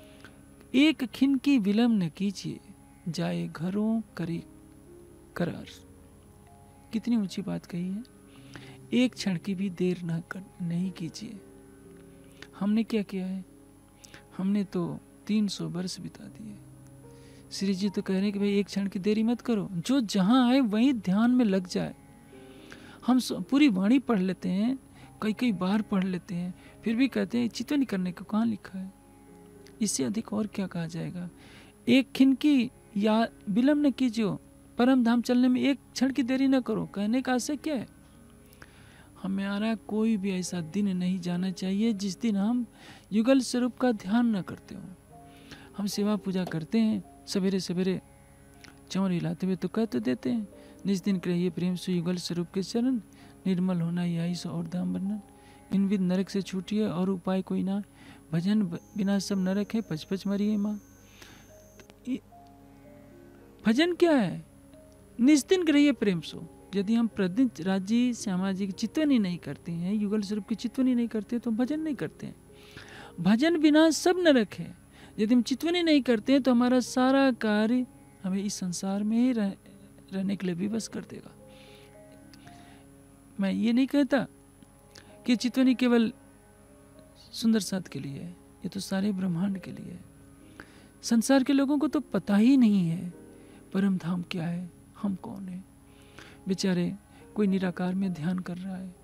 एक खिन की विलंब न कीजिए, जाए घरों करे करार। कितनी ऊंची बात कही है। एक क्षण की भी देर न कर नहीं कीजिए। हमने क्या किया है? हमने तो तीन सौ वर्ष बिता दिए। श्री जी तो कह रहे हैं कि भाई एक क्षण की देरी मत करो, जो जहाँ आए वहीं ध्यान में लग जाए। हम पूरी वाणी पढ़ लेते हैं, कई कई बार पढ़ लेते हैं, फिर भी कहते हैं चित्तवन करने को कहाँ लिखा है? इससे अधिक और क्या कहा जाएगा? एक खिन की या विलंब न कीजिए, परम धाम चलने में एक क्षण की देरी न करो। कहने का आशय क्या है? हमारा कोई भी ऐसा दिन नहीं जाना चाहिए जिस दिन हम युगल स्वरूप का ध्यान न करते हो। हम सेवा पूजा करते हैं, सवेरे सवेरे चौर हिलाते हुए तो कह तो देते हैं, निज दिन कहिए प्रेम से युगल स्वरूप के चरण, निर्मल होना यही सो और धाम वर्णन, इन विध नरक से छूटिए और उपाय कोई ना, भजन बिना सब नरक है, पच पच मरिए माँ। भजन क्या है? निज दिन कहिए प्रेम सो। यदि हम प्रतिदिन राज्य श्यामा जी की चित्तवनी नहीं करते हैं, युगल स्वरूप की चित्तवनी नहीं करते, तो भजन नहीं करते हैं। भजन बिना सब नरक है। यदि हम चितवनी नहीं करते हैं तो हमारा सारा कार्य हमें इस संसार में ही रह, रहने के लिए विवश कर देगा। मैं ये नहीं कहता कि चितवनी केवल सुंदर साथ के लिए है, ये तो सारे ब्रह्मांड के लिए है। संसार के लोगों को तो पता ही नहीं है परम धाम क्या है, हम कौन है। बेचारे कोई निराकार में ध्यान कर रहा है,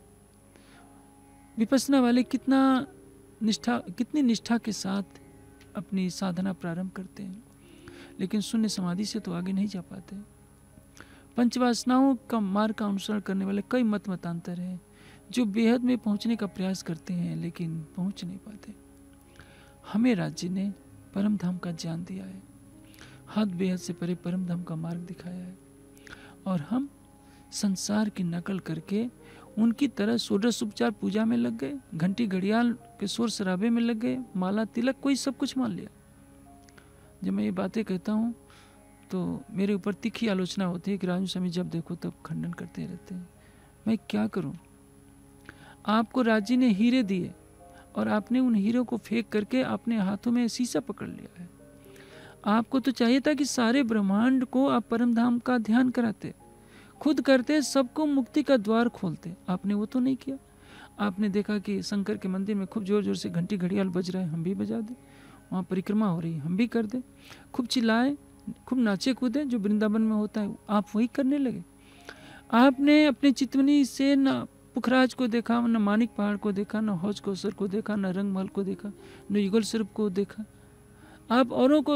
विपස්සना वाले कितना निष्ठा कितनी निष्ठा के साथ अपनी साधना प्रारंभ करते हैं, लेकिन शून्य समाधि से तो आगे नहीं जा पाते। पंचवासनाओं का मार्ग का अनुसरण करने वाले कई मत मतांतर हैं जो बेहद में पहुंचने का प्रयास करते हैं लेकिन पहुंच नहीं पाते। हमें राज्य ने परम धाम का ज्ञान दिया है, हद बेहद से परे परम धाम का मार्ग दिखाया है, और हम संसार की नकल करके उनकी तरह षोडश उपचार पूजा में लग गए, घंटी घड़ियाल के शोर शराबे में लग गए, माला तिलक कोई सब कुछ मान लिया। जब मैं ये बातें कहता हूँ तो मेरे ऊपर तीखी आलोचना होती है कि राजू स्वामी जब देखो तब खंडन करते रहते हैं। मैं क्या करूँ? आपको राज्य ने हीरे दिए और आपने उन हीरों को फेंक करके अपने हाथों में शीशा पकड़ लिया है। आपको तो चाहिए था कि सारे ब्रह्मांड को आप परम धाम का ध्यान कराते, खुद करते, सबको मुक्ति का द्वार खोलते। आपने वो तो नहीं किया। आपने देखा कि शंकर के मंदिर में खूब जोर जोर से घंटी घड़ियाल बज रहा है, हम भी बजा दें। वहाँ परिक्रमा हो रही है, हम भी कर दें। खूब चिल्लाए, खूब नाचे कूदे, जो वृंदावन में होता है आप वही करने लगे। आपने अपने चितवनी से न पुखराज को देखा, न मानिक पहाड़ को देखा, न हौज कौसर को देखा, न रंग महल को देखा, न युगल स्वरूप को देखा। आप औरों को,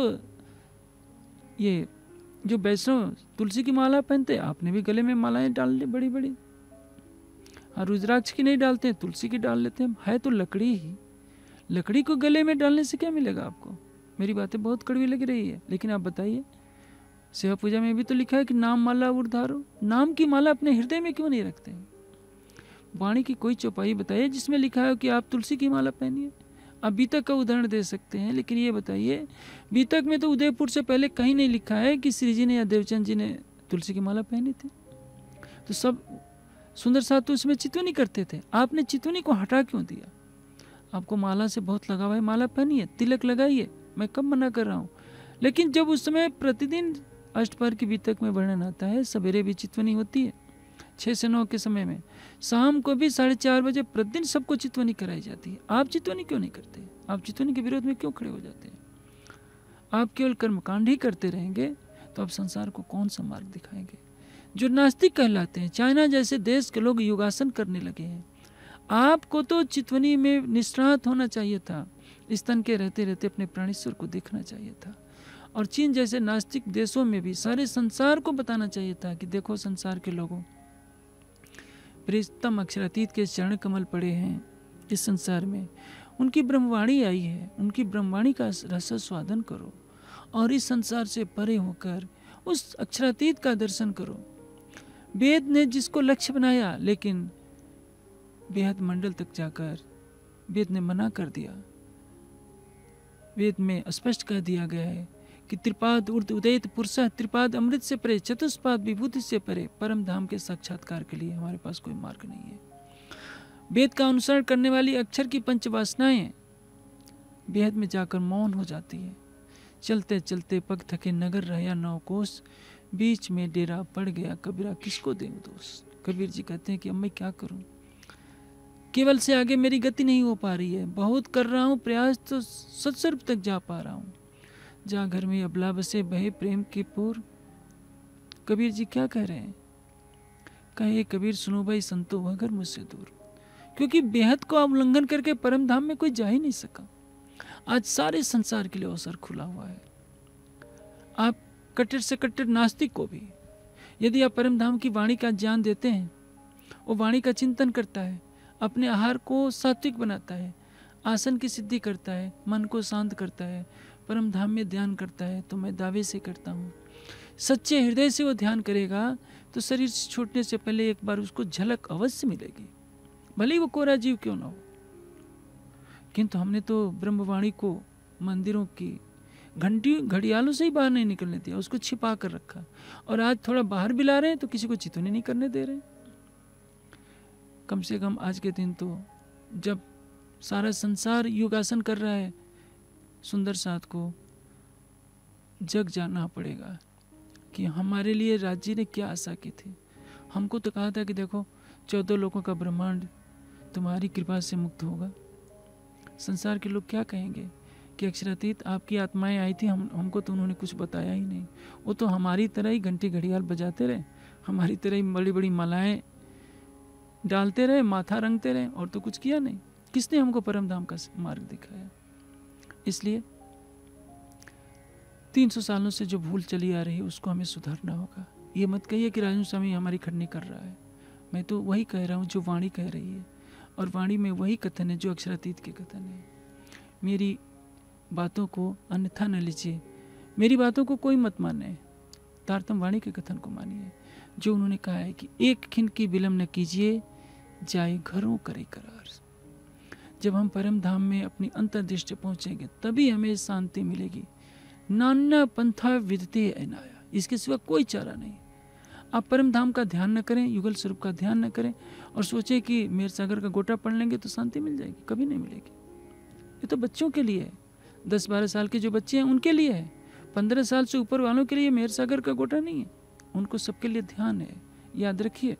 ये जो वैष्णव तुलसी की माला पहनते, आपने भी गले में मालाएं डाल ली बड़ी बड़ी। हाँ, रुद्राक्ष की नहीं डालते, तुलसी की डाल लेते हैं। है तो लकड़ी ही, लकड़ी को गले में डालने से क्या मिलेगा आपको? मेरी बातें बहुत कड़वी लग रही है, लेकिन आप बताइए, सेवा पूजा में भी तो लिखा है कि नाम माला उधारो। नाम की माला अपने हृदय में क्यों नहीं रखते? वाणी की कोई चौपाई बताइए जिसमें लिखा है कि आप तुलसी की माला पहनिए। आप बीतक का उदाहरण दे सकते हैं, लेकिन ये बताइए, बीतक में तो उदयपुर से पहले कहीं नहीं लिखा है कि श्री जी ने या देवचंद जी ने तुलसी की माला पहनी थी। तो सब सुंदर साथ तो उसमें चितवनी करते थे। आपने चितवनी को हटा क्यों दिया? आपको माला से बहुत लगाव है, माला पहनिए, तिलक लगाइए, मैं कब मना कर रहा हूँ। लेकिन जब उस समय प्रतिदिन अष्टपहर की बीतक में वर्णन आता है, सवेरे भी चितवनी होती है छः से नौ के समय में, शाम को भी साढ़े चार बजे प्रतिदिन सबको चितवनी कराई जाती है। आप चितवनी क्यों नहीं करते? आप चितवनी के विरोध में क्यों खड़े हो जाते हैं? आप केवल कर्मकांड ही करते रहेंगे तो आप संसार को कौन सा मार्ग दिखाएंगे? जो नास्तिक कहलाते हैं, चाइना जैसे देश के लोग योगासन करने लगे हैं। आपको तो चितवनी में निष्णात होना चाहिए था, स्तन के रहते रहते अपने प्राणेश्वर को देखना चाहिए था। और चीन जैसे नास्तिक देशों में भी सारे संसार को बताना चाहिए था कि देखो संसार के लोगों, प्रियतम अक्षरातीत के चरण कमल पड़े हैं इस संसार में, उनकी ब्रह्मवाणी आई है, उनकी ब्रह्मवाणी का रस स्वादन करो और इस संसार से परे होकर उस अक्षरातीत का दर्शन करो। वेद ने जिसको लक्ष्य बनाया, लेकिन बेहद मंडल तक जाकर वेद ने मना कर दिया। वेद में स्पष्ट कह दिया गया है कि त्रिपाद ऊर्ध्व उदयित पुरुषः, त्रिपाद अमृत से परे, चतुष्पाद विभूति से परे परम धाम के साक्षात्कार के लिए हमारे पास कोई मार्ग नहीं है। वेद का अनुसरण करने वाली अक्षर की पंचवासनाएं बेहद में जाकर मौन हो जाती है। चलते चलते पग थके नगर रहया नौ कोस, बीच में डेरा पड़ गया कबीरा किसको दें दोष। कबीर जी कहते हैं कि अब मैं क्या करूं, केवल से आगे मेरी गति नहीं हो पा रही है, बहुत कर रहा हूं प्रयास तो सत्स्वरूप तक जा पा रहा हूं। जहाँ घर में अबला बसे बहे प्रेम के पूर। कबीर जी क्या कह रहे हैं? कहे कबीर सुनो भाई संतो वह घर मुझसे दूर। क्योंकि बेहद को उल्लंघन करके परम धाम में कोई जा ही नहीं सका। आज सारे संसार के लिए अवसर खुला हुआ है। आप कट्टर से कट्टर नास्तिक को भी यदि आप परम धाम की वाणी का ज्ञान देते हैं, वो वाणी का चिंतन करता है, अपने आहार को सात्विक बनाता है, आसन की सिद्धि करता है, मन को शांत करता है, परम धाम में ध्यान करता है, तो मैं दावे से करता हूँ सच्चे हृदय से वो ध्यान करेगा तो शरीर छूटने से पहले एक बार उसको झलक अवश्य मिलेगी, भले ही वो कोरा जीव क्यों ना हो। किंतु हमने तो ब्रह्मवाणी को मंदिरों की घंटी घड़ियालों से ही बाहर नहीं निकलने दिया, उसको छिपा कर रखा। और आज थोड़ा बाहर भी ला रहे हैं तो किसी को चितवनी नहीं करने दे रहे। कम से कम आज के दिन तो जब सारा संसार योगासन कर रहा है, सुंदर साथ को जग जानना पड़ेगा कि हमारे लिए राज्य ने क्या आशा की थी। हमको तो कहा था कि देखो चौदह लोगों का ब्रह्मांड तुम्हारी कृपा से मुक्त होगा। संसार के लोग क्या कहेंगे कि अक्षरातीत आपकी आत्माएं आई थी, हम हमको तो उन्होंने कुछ बताया ही नहीं। वो तो हमारी तरह ही घंटी घड़ियाल बजाते रहे, हमारी तरह ही बड़ी बड़ी मालाएं डालते रहे, माथा रंगते रहे, और तो कुछ किया नहीं। किसने हमको परम धाम का मार्ग दिखाया? इसलिए तीन सौ सालों से जो भूल चली आ रही है उसको हमें सुधारना होगा। ये मत कहिए कि राजू स्वामी हमारी खंडनी कर रहा है। मैं तो वही कह रहा हूँ जो वाणी कह रही है, और वाणी में वही कथन है जो अक्षरातीत के कथन है। मेरी बातों को अन्यथा न लीजिए, मेरी बातों को कोई मत माने, तारतम वाणी के कथन को मानिए, जो उन्होंने कहा है कि एक खिन की विलम्ब न कीजिए, जाए घरों करे करार। जब हम परम धाम में अपनी अंतर्दृष्टि पहुंचेंगे तभी हमें शांति मिलेगी। नाना पंथा विदते अनाया, इसके सिवा कोई चारा नहीं। आप परम धाम का ध्यान न करें, युगल स्वरूप का ध्यान न करें, और सोचें कि मेर सागर का गोटा पढ़ लेंगे तो शांति मिल जाएगी, कभी नहीं मिलेगी। ये तो बच्चों के लिए है, दस बारह साल के जो बच्चे हैं उनके लिए है। पंद्रह साल से ऊपर वालों के लिए मेर सागर का गोटा नहीं है, उनको सबके लिए ध्यान है। याद रखिए,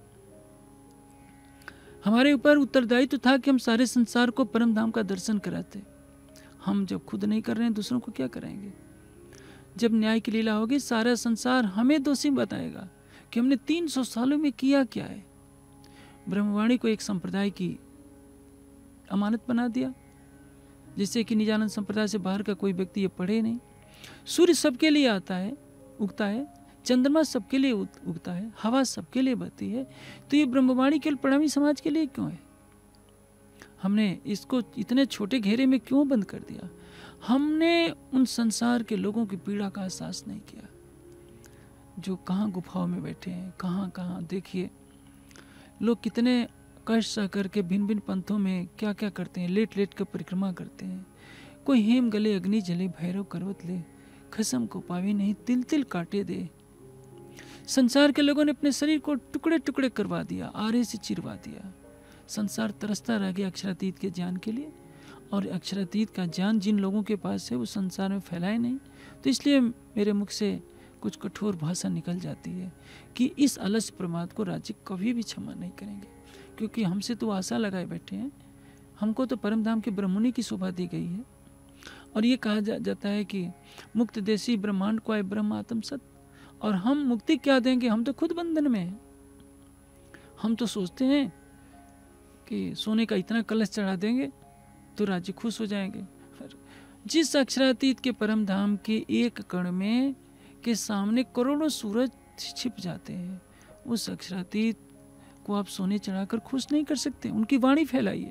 हमारे ऊपर उत्तरदायित्व था कि हम सारे संसार को परम धाम का दर्शन कराते। हम जब खुद नहीं कर रहे हैं, दूसरों को क्या कराएंगे? जब न्याय की लीला होगी, सारा संसार हमें दोषी बताएगा कि हमने तीन सौ सालों में किया क्या है। ब्रह्मवाणी को एक संप्रदाय की अमानत बना दिया, जिससे कि निजानंद संप्रदाय से बाहर का कोई व्यक्ति ये पढ़े नहीं। सूर्य सबके लिए आता है, उगता है, चंद्रमा सबके लिए उगता है, हवा सबके लिए बहती है, तो ये ब्रह्मवाणी केवल प्रणामी समाज के लिए क्यों है? हमने इसको इतने छोटे घेरे में क्यों बंद कर दिया? हमने उन संसार के लोगों की पीड़ा का एहसास नहीं किया, जो कहाँ गुफाओं में बैठे हैं, कहाँ कहाँ। देखिए लोग कितने कष्ट सह करके भिन्न भिन्न पंथों में क्या क्या करते हैं, लेट लेट कर परिक्रमा करते हैं। कोई हेम गले अग्नि जले, भैरव करवत ले, खसम को पावे नहीं, तिल तिल काटे दे। संसार के लोगों ने अपने शरीर को टुकड़े टुकड़े करवा दिया, आरे से चिरवा दिया। संसार तरसता रह गया अक्षरातीत के ज्ञान के लिए, और अक्षरातीत का ज्ञान जिन लोगों के पास है वो संसार में फैलाए नहीं। तो इसलिए मेरे मुख से कुछ कठोर भाषा निकल जाती है कि इस अलस प्रमाद को राज्य कभी भी क्षमा नहीं करेंगे, क्योंकि हमसे तो आशा लगाए बैठे हैं। हमको तो परमधाम के ब्रह्मणि की शोभा दी गई है, और ये कहा जा, जाता है कि मुक्त देशी ब्रह्मांड को आए ब्रह्म आत्म सत्य। और हम मुक्ति क्या देंगे? हम तो खुद बंधन में हैं। हम तो सोचते हैं कि सोने का इतना कलश चढ़ा देंगे तो राज्य खुश हो जाएंगे। जिस अक्षरातीत के परम धाम के एक कण में के सामने करोड़ों सूरज छिप जाते हैं, उस अक्षरातीत को आप सोने चढ़ाकर खुश नहीं कर सकते। उनकी वाणी फैलाइए।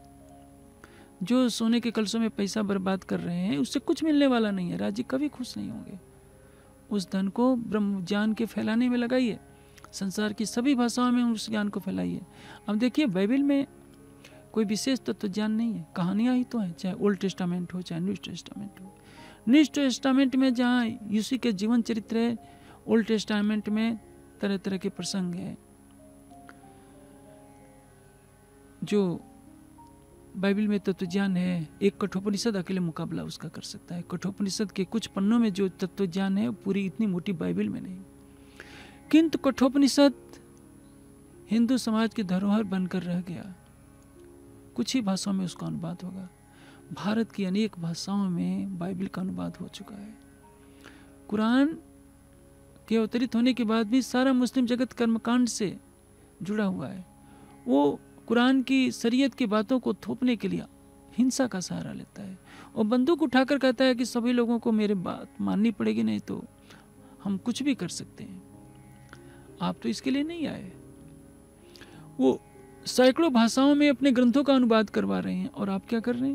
जो सोने के कलशों में पैसा बर्बाद कर रहे हैं उससे कुछ मिलने वाला नहीं है, राज्य कभी खुश नहीं होंगे। उस धन को ब्रह्म ज्ञान के फैलाने में लगाइए, संसार की सभी भाषाओं में उस ज्ञान को फैलाइए। अब देखिए बाइबल में कोई विशेष तत्व तो ज्ञान नहीं है, कहानियाँ ही तो हैं, चाहे ओल्ड टेस्टामेंट हो चाहे न्यू टेस्टामेंट हो। न्यू टेस्टामेंट में जहाँ यीशु के जीवन चरित्र है, ओल्ड टेस्टामेंट में तरह तरह के प्रसंग है। जो बाइबल में तत्व ज्ञान है, एक कठोपनिषद अकेले मुकाबला उसका कर सकता है। कठोपनिषद के कुछ पन्नों में जो तत्व ज्ञान है पूरी इतनी मोटी बाइबल में नहीं, किंतु कठोपनिषद हिंदू समाज की धरोहर बनकर रह गया। कुछ ही भाषाओं में उसका अनुवाद होगा। भारत की अनेक भाषाओं में बाइबल का अनुवाद हो चुका है। कुरान के अवतरित होने के बाद भी सारा मुस्लिम जगत कर्मकांड से जुड़ा हुआ है। वो कुरान की शरीयत की बातों को थोपने के लिए हिंसा का सहारा लेता है और बंदूक उठाकर कहता है कि सभी लोगों को मेरी बात माननी पड़ेगी, नहीं तो हम कुछ भी कर सकते हैं। आप तो इसके लिए नहीं आए। वो सैकड़ों भाषाओं में अपने ग्रंथों का अनुवाद करवा रहे हैं, और आप क्या कर रहे हैं?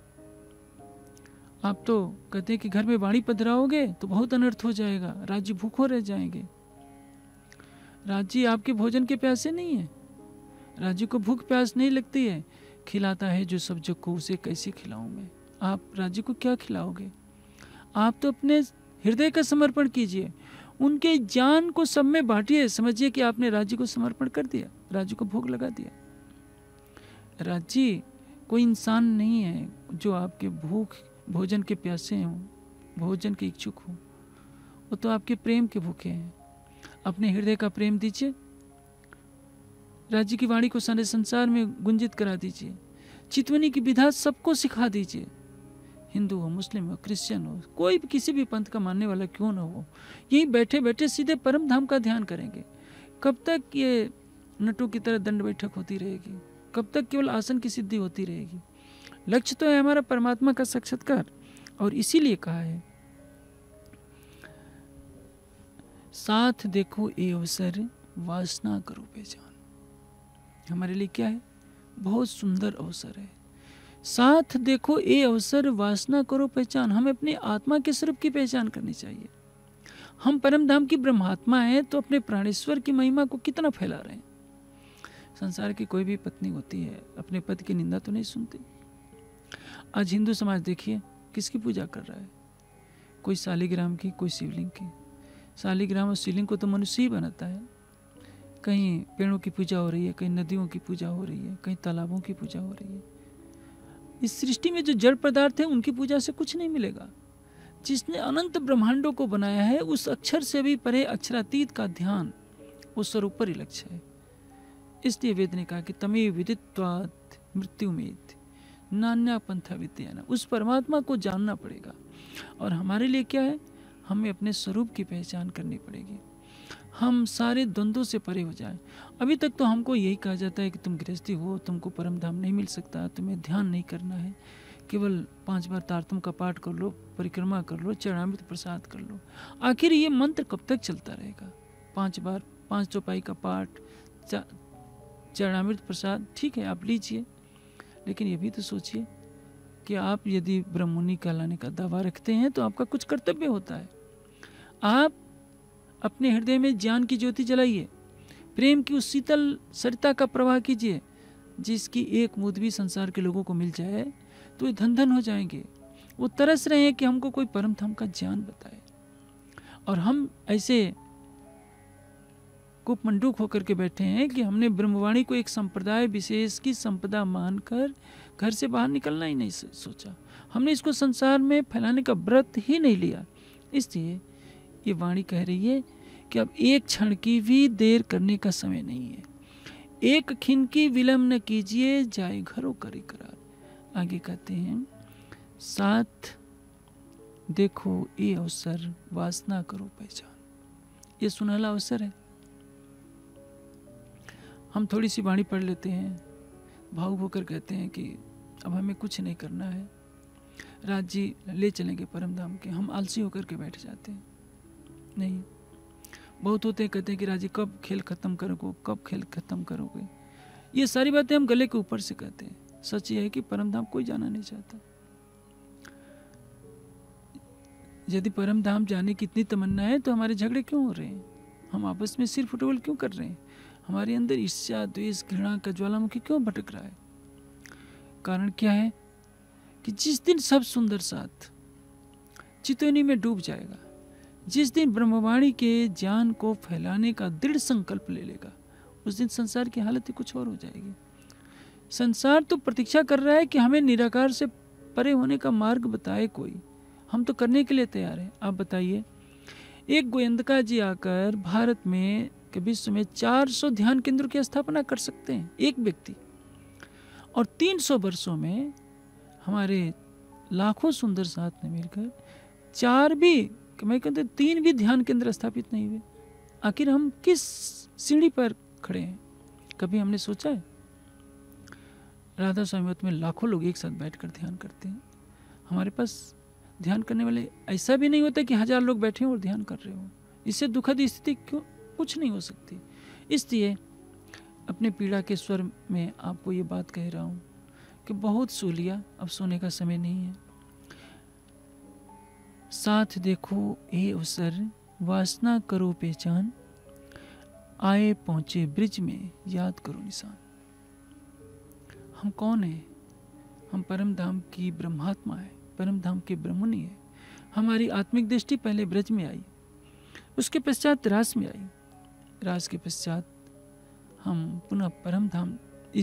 आप तो कहते हैं कि घर में बाणी पधराओगे तो बहुत अनर्थ हो जाएगा, राज्य भूखों रह जाएंगे। राज्य आपके भोजन के प्यासे नहीं है, राज्य को भूख प्यास नहीं लगती है। खिलाता है जो सब जग को, उसे कैसे खिलाऊं मैं? आप राज्य को क्या खिलाओगे? आप तो अपने हृदय का समर्पण कीजिए, उनके ज्ञान को सब में बांटिए। समझिए कि आपने राज्य को समर्पण कर दिया, राज्य को भोग लगा दिया। राज्य कोई इंसान नहीं है जो आपके भूख भोजन के प्यासे हों, भोजन के इच्छुक हों। वो तो आपके प्रेम के भूखे हैं। अपने हृदय का प्रेम दीजिए, राज्य की वाणी को सारे संसार में गुंजित करा दीजिए, चितवनी की विधा सबको सिखा दीजिए। हिंदू हो, मुस्लिम हो, क्रिश्चियन हो, कोई भी किसी भी पंथ का मानने वाला क्यों ना हो, यही बैठे बैठे सीधे परम धाम का ध्यान करेंगे। कब तक ये नटों की तरह दंड बैठक होती रहेगी? कब तक केवल आसन की सिद्धि होती रहेगी? लक्ष्य तो है हमारा परमात्मा का साक्षात्कार। और इसीलिए कहा है, साथ देखो ये अवसर, वासना करो पहचान। हमारे लिए क्या है? बहुत सुंदर अवसर है। साथ देखो ये अवसर, वासना करो पहचान। हमें अपने आत्मा के स्वरूप की पहचान करनी चाहिए। हम परम धाम की ब्रह्मात्मा हैं, तो अपने प्राणेश्वर की महिमा को कितना फैला रहे हैं। संसार की कोई भी पत्नी होती है, अपने पति की निंदा तो नहीं सुनती। आज हिंदू समाज देखिए किसकी पूजा कर रहा है? कोई शालिग्राम की, कोई शिवलिंग की। शालिग्राम और शिवलिंग को तो मनुष्य ही बनाता है। कहीं पेड़ों की पूजा हो रही है, कहीं नदियों की पूजा हो रही है, कहीं तालाबों की पूजा हो रही है। इस सृष्टि में जो जड़ पदार्थ है उनकी पूजा से कुछ नहीं मिलेगा। जिसने अनंत ब्रह्मांडों को बनाया है, उस अक्षर से भी परे अक्षरातीत का ध्यान उस सर्वोपरि लक्ष्य है। इसलिए वेद ने कहा कि तमेव विदित्वात् मृत्युमेति नान्या पंथा विद्येन। उस परमात्मा को जानना पड़ेगा। और हमारे लिए क्या है? हमें अपने स्वरूप की पहचान करनी पड़ेगी। हम सारे द्वंद्वों से परे हो जाएं। अभी तक तो हमको यही कहा जाता है कि तुम गृहस्थी हो, तुमको परम धाम नहीं मिल सकता, तुम्हें ध्यान नहीं करना है, केवल पांच बार तारतम का पाठ कर लो, परिक्रमा कर लो, चरणामृत प्रसाद कर लो। आखिर ये मंत्र कब तक चलता रहेगा? पांच बार पांच चौपाई का पाठ, चरणामृत प्रसाद, ठीक है आप लीजिए, लेकिन ये भी तो सोचिए कि आप यदि ब्रह्ममुनि कहलाने का दावा रखते हैं तो आपका कुछ कर्तव्य होता है। आप अपने हृदय में ज्ञान की ज्योति जलाइए, प्रेम की उस शीतल सरिता का प्रवाह कीजिए, जिसकी एक बूंद भी संसार के लोगों को मिल जाए तो ये धन धन हो जाएंगे। वो तरस रहे हैं कि हमको कोई परम धाम का ज्ञान बताए। और हम ऐसे कुपमंडूक होकर के बैठे हैं कि हमने ब्रह्मवाणी को एक संप्रदाय विशेष की संपदा मानकर घर से बाहर निकलना ही नहीं सोचा। हमने इसको संसार में फैलाने का व्रत ही नहीं लिया। इसलिए ये वाणी कह रही है कि अब एक क्षण की भी देर करने का समय नहीं है। एक खिन की विलंब न कीजिए, जाए घरों करे करार। आगे कहते हैं, साथ देखो ये अवसर, वासना करो पहचान। ये सुनहला अवसर है। हम थोड़ी सी वाणी पढ़ लेते हैं, भावुक होकर कहते हैं कि अब हमें कुछ नहीं करना है, राज जी ले चलेंगे परम धाम के। हम आलसी होकर के बैठ जाते हैं। नहीं, बहुत होते हैं कहते हैं कि राजी कब खेल खत्म करोगे, कब खेल खत्म करोगे। ये सारी बातें हम गले के ऊपर से कहते हैं। सच ये है कि परम धाम कोई जाना नहीं चाहता। यदि परम धाम जाने की इतनी तमन्ना है तो हमारे झगड़े क्यों हो रहे हैं? हम आपस में सिर फुटबॉल क्यों कर रहे हैं? हमारे अंदर ईर्ष्या, द्वेष, घृणा का ज्वालामुखी क्यों भटक रहा है? कारण क्या है कि जिस दिन सब सुंदर साथ चितौनी में डूब जाएगा, जिस दिन ब्रह्मवाणी के ज्ञान को फैलाने का दृढ़ संकल्प ले लेगा, उस दिन संसार की हालत ही कुछ और हो जाएगी। संसार तो प्रतीक्षा कर रहा है कि हमें निराकार से परे होने का मार्ग बताए कोई। हम तो करने के लिए तैयार हैं। आप बताइए, एक गोयंदका जी आकर भारत में के विश्व में चार सौ ध्यान केंद्रों की स्थापना कर सकते हैं, एक व्यक्ति। और तीन सौ वर्षों में हमारे लाखों सुंदर साथ ने मिलकर चार भी, मैं कहते तीन भी ध्यान केंद्र स्थापित नहीं हुए। आखिर हम किस सीढ़ी पर खड़े हैं? कभी हमने सोचा है? राधा स्वामी मठ में लाखों लोग एक साथ बैठकर ध्यान करते हैं। हमारे पास ध्यान करने वाले ऐसा भी नहीं होता कि हजार लोग बैठे हो और ध्यान कर रहे हो। इससे दुखद स्थिति क्यों कुछ नहीं हो सकती। इसलिए अपने पीड़ा के स्वर में आपको ये बात कह रहा हूँ कि बहुत सो लिया, अब सोने का समय नहीं है। साथ देखो ये अवसर, वासना करो पहचान, आए पहुंचे ब्रिज में याद करो निशान। हम कौन हैं? हम परम धाम की ब्रह्मात्मा है, परम धाम के ब्रह्ममुनि है। हमारी आत्मिक दृष्टि पहले ब्रज में आई, उसके पश्चात रास में आई, रास के पश्चात हम पुनः परम धाम, इस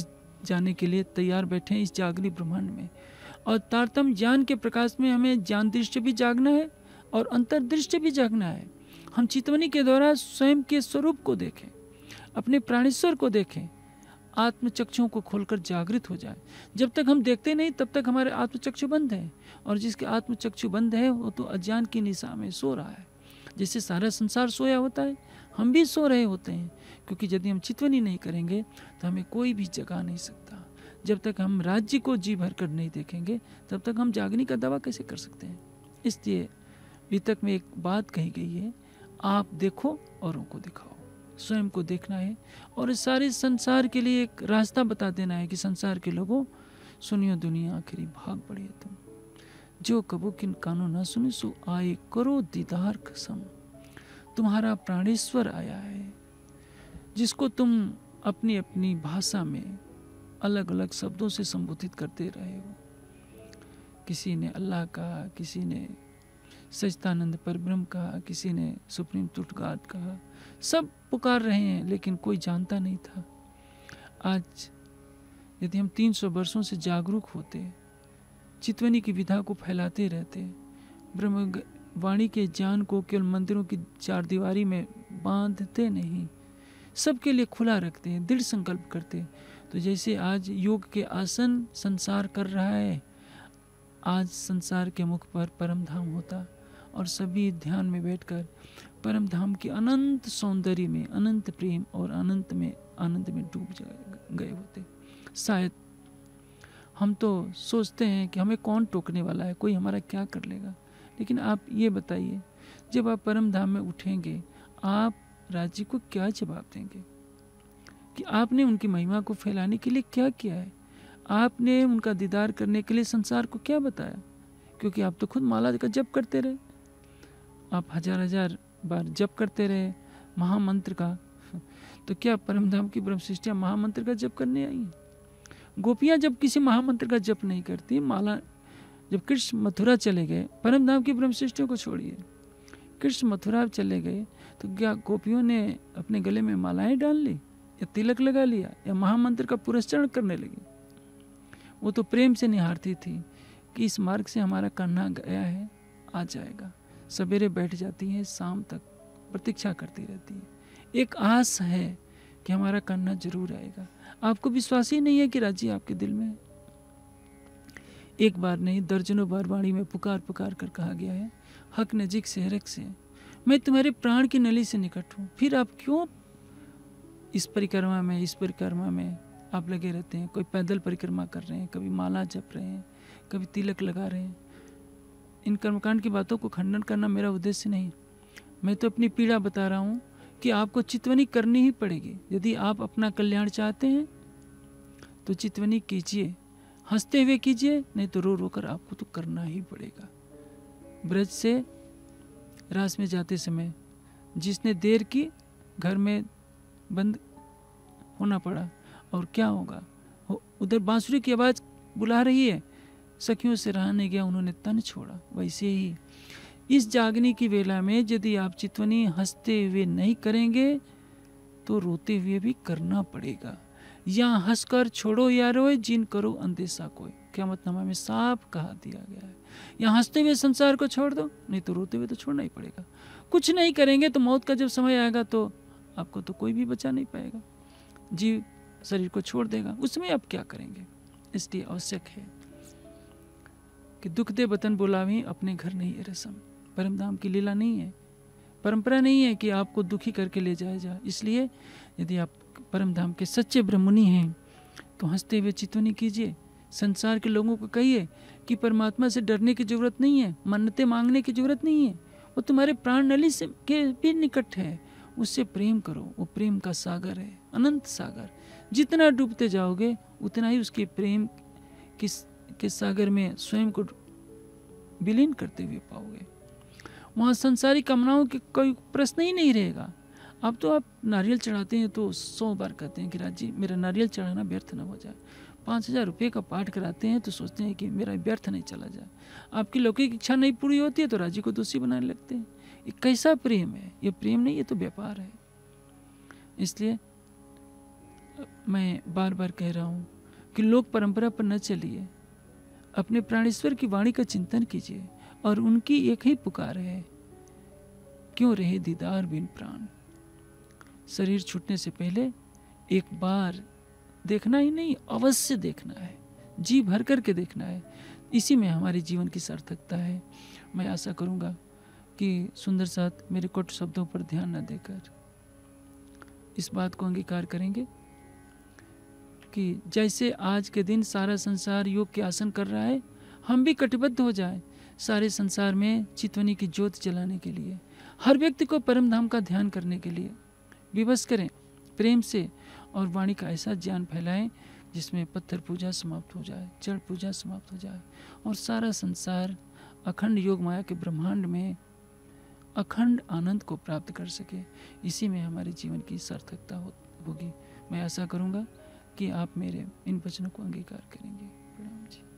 जाने के लिए तैयार बैठे हैं इस जागृत ब्रह्मांड में। और तारतम्य ज्ञान के प्रकाश में हमें ज्ञान दृष्टि भी जागना है और अंतर्दृष्टि भी जागना है। हम चितवनी के द्वारा स्वयं के स्वरूप को देखें, अपने प्राणेश्वर को देखें, आत्मचक्षुओं को खोलकर जागृत हो जाए। जब तक हम देखते नहीं तब तक हमारे आत्मचक्षु बंद है, और जिसके आत्मचक्षु बंद है वो तो अज्ञान की निशा में सो रहा है। जैसे सारा संसार सोया होता है, हम भी सो रहे होते हैं, क्योंकि यदि हम चितवनी नहीं करेंगे तो हमें कोई भी जगा नहीं सकता। जब तक हम राज्य को जी भर कर नहीं देखेंगे तब तक हम जागने का दावा कैसे कर सकते हैं। इसलिए वितक में एक बात कही गई है, आप देखो औरों को दिखाओ। स्वयं को देखना है और इस सारे संसार के लिए एक रास्ता बता देना है कि संसार के लोगों, सुनियो दुनिया आखिरी भाग पड़िए तुम, जो कबो किन कानों ना सुने सो आए करो दीदार कसम। तुम्हारा प्राणेश्वर आया है, जिसको तुम अपनी अपनी भाषा में अलग अलग शब्दों से संबोधित करते रहे हो। किसी ने अल्लाह कहा, किसी ने सच्चिदानंद परब्रह्म कहा, किसी ने सुप्रीम ट्रुथ गॉड कहा। सब पुकार रहे हैं लेकिन कोई जानता नहीं था। आज यदि हम तीन सौ वर्षों से जागरूक होते, चितवनी की विधा को फैलाते रहते, ब्रह्म वाणी के ज्ञान को केवल मंदिरों की चार दीवारी में बांधते नहीं, सबके लिए खुला रखते हैं, दृढ़ संकल्प करते, तो जैसे आज योग के आसन संसार कर रहा है, आज संसार के मुख पर परम धाम होता और सभी ध्यान में बैठकर परम धाम के अनंत सौंदर्य में, अनंत प्रेम और अनंत में आनंद में डूब गए होते। शायद हम तो सोचते हैं कि हमें कौन टोकने वाला है, कोई हमारा क्या कर लेगा। लेकिन आप ये बताइए, जब आप परम धाम में उठेंगे, आप राज्य को क्या जवाब देंगे कि आपने उनकी महिमा को फैलाने के लिए क्या किया है, आपने उनका दीदार करने के लिए संसार को क्या बताया। क्योंकि आप तो खुद माला का जप करते रहे, आप हजार हजार बार जप करते रहे महामंत्र का, तो क्या परम धाम की ब्रह्म सृष्टियाँ महामंत्र का जप करने आई हैं? गोपियाँ जब किसी महामंत्र का जप नहीं करती, माला, जब कृष्ण मथुरा चले गए, परम धाम की ब्रह्म सृष्टियों को छोड़िए, कृष्ण मथुरा चले गए तो क्या गोपियों ने अपने गले में मालाएं डाल ली या तिलक लगा लिया या महामंत्र का पुरस्चरण करने लगी? वो तो प्रेम से निहारती थी कि इस मार्ग से हमारा कान्हा गया है, आ जाएगा। सवेरे बैठ जाती है, शाम तक प्रतीक्षा करती रहती है, एक आस है कि हमारा कान्हा जरूर आएगा। आपको विश्वास ही नहीं है कि राज्य आपके दिल में है। एक बार नहीं, दर्जनों बार वाणी में पुकार पुकार कर कहा गया है, हक नजीक से हरक से, मैं तुम्हारे प्राण की नली से निकट हूँ। फिर आप क्यों इस परिक्रमा में इस परिक्रमा में आप लगे रहते हैं? कोई पैदल परिक्रमा कर रहे हैं, कभी माला जप रहे हैं, कभी तिलक लगा रहे हैं। इन कर्मकांड की बातों को खंडन करना मेरा उद्देश्य नहीं, मैं तो अपनी पीड़ा बता रहा हूँ कि आपको चितवनी करनी ही पड़ेगी। यदि आप अपना कल्याण चाहते हैं तो चितवनी कीजिए, हंसते हुए कीजिए, नहीं तो रो रो कर आपको तो करना ही पड़ेगा। ब्रज से रास में जाते समय जिसने देर की, घर में बंद होना पड़ा, और क्या होगा, उधर बांसुरी की आवाज़ बुला रही है, सखियों से रहा नहीं गया, उन्होंने तन छोड़ा। वैसे ही इस जागने की वेला में यदि आप चितवनी हंसते हुए नहीं करेंगे तो रोते हुए भी करना पड़ेगा। या हंसकर छोड़ो या रोए, जिन करो अंदेशा कोई, क़यामतनामा में साफ कहा दिया गया है। या हंसते हुए संसार को छोड़ दो, नहीं तो रोते हुए तो छोड़ना ही पड़ेगा। कुछ नहीं करेंगे तो मौत का जब समय आएगा तो आपको तो कोई भी बचा नहीं पाएगा, जीव शरीर को छोड़ देगा, उसमें आप क्या करेंगे। इसलिए आवश्यक है कि दुख दे वतन बुलावी, अपने घर नहीं है रसम। परम धाम की लीला नहीं है, परंपरा नहीं है कि आपको दुखी करके ले जाया जाए। इसलिए यदि आप परम धाम के सच्चे ब्रह्ममुनि हैं तो हंसते हुए चितवनी कीजिए। संसार के लोगों को कहिए कि परमात्मा से डरने की जरूरत नहीं है, मन्नतें मांगने की जरूरत नहीं है, वो तुम्हारे प्राण नली से के भी निकट है, उससे प्रेम करो। वो प्रेम का सागर है, अनंत सागर। जितना डूबते जाओगे उतना ही उसके प्रेम किस के सागर में स्वयं को विलीन करते हुए पाओगे। वहाँ संसारी कामनाओं के कोई प्रश्न ही नहीं रहेगा। अब तो आप नारियल चढ़ाते हैं तो सौ बार कहते हैं कि राजी मेरा नारियल चढ़ाना व्यर्थ न हो जाए। पाँच हजार रुपये का पाठ कराते हैं तो सोचते हैं कि मेरा व्यर्थ नहीं चला जाए। आपकी लौकिक इच्छा नहीं पूरी होती है तो राजी को दोषी बनाने लगते हैं। ये कैसा प्रेम है? ये प्रेम नहीं, ये तो व्यापार है। इसलिए मैं बार बार कह रहा हूँ कि लोक परंपरा पर न चलिए, अपने प्राणेश्वर की वाणी का चिंतन कीजिए और उनकी एक ही पुकार है, क्यों रहे दीदार बिन प्राण। शरीर छूटने से पहले एक बार देखना ही नहीं, अवश्य देखना है, जी भर करके देखना है। इसी में हमारे जीवन की सार्थकता है। मैं आशा करूंगा कि सुंदर साथ मेरे कुछ शब्दों पर ध्यान न देकर इस बात को अंगीकार करेंगे कि जैसे आज के दिन सारा संसार योग के आसन कर रहा है, हम भी कटिबद्ध हो जाएं सारे संसार में चितवनी की ज्योत जलाने के लिए, हर व्यक्ति को परम धाम का ध्यान करने के लिए विवश करें प्रेम से, और वाणी का ऐसा ज्ञान फैलाएं जिसमें पत्थर पूजा समाप्त हो जाए, जड़ पूजा समाप्त हो जाए और सारा संसार अखंड योग माया के ब्रह्मांड में अखंड आनंद को प्राप्त कर सके। इसी में हमारे जीवन की सार्थकता हो, होगी। मैं आशा करूँगा कि आप मेरे इन वचनों को अंगीकार करेंगे। प्रणाम जी।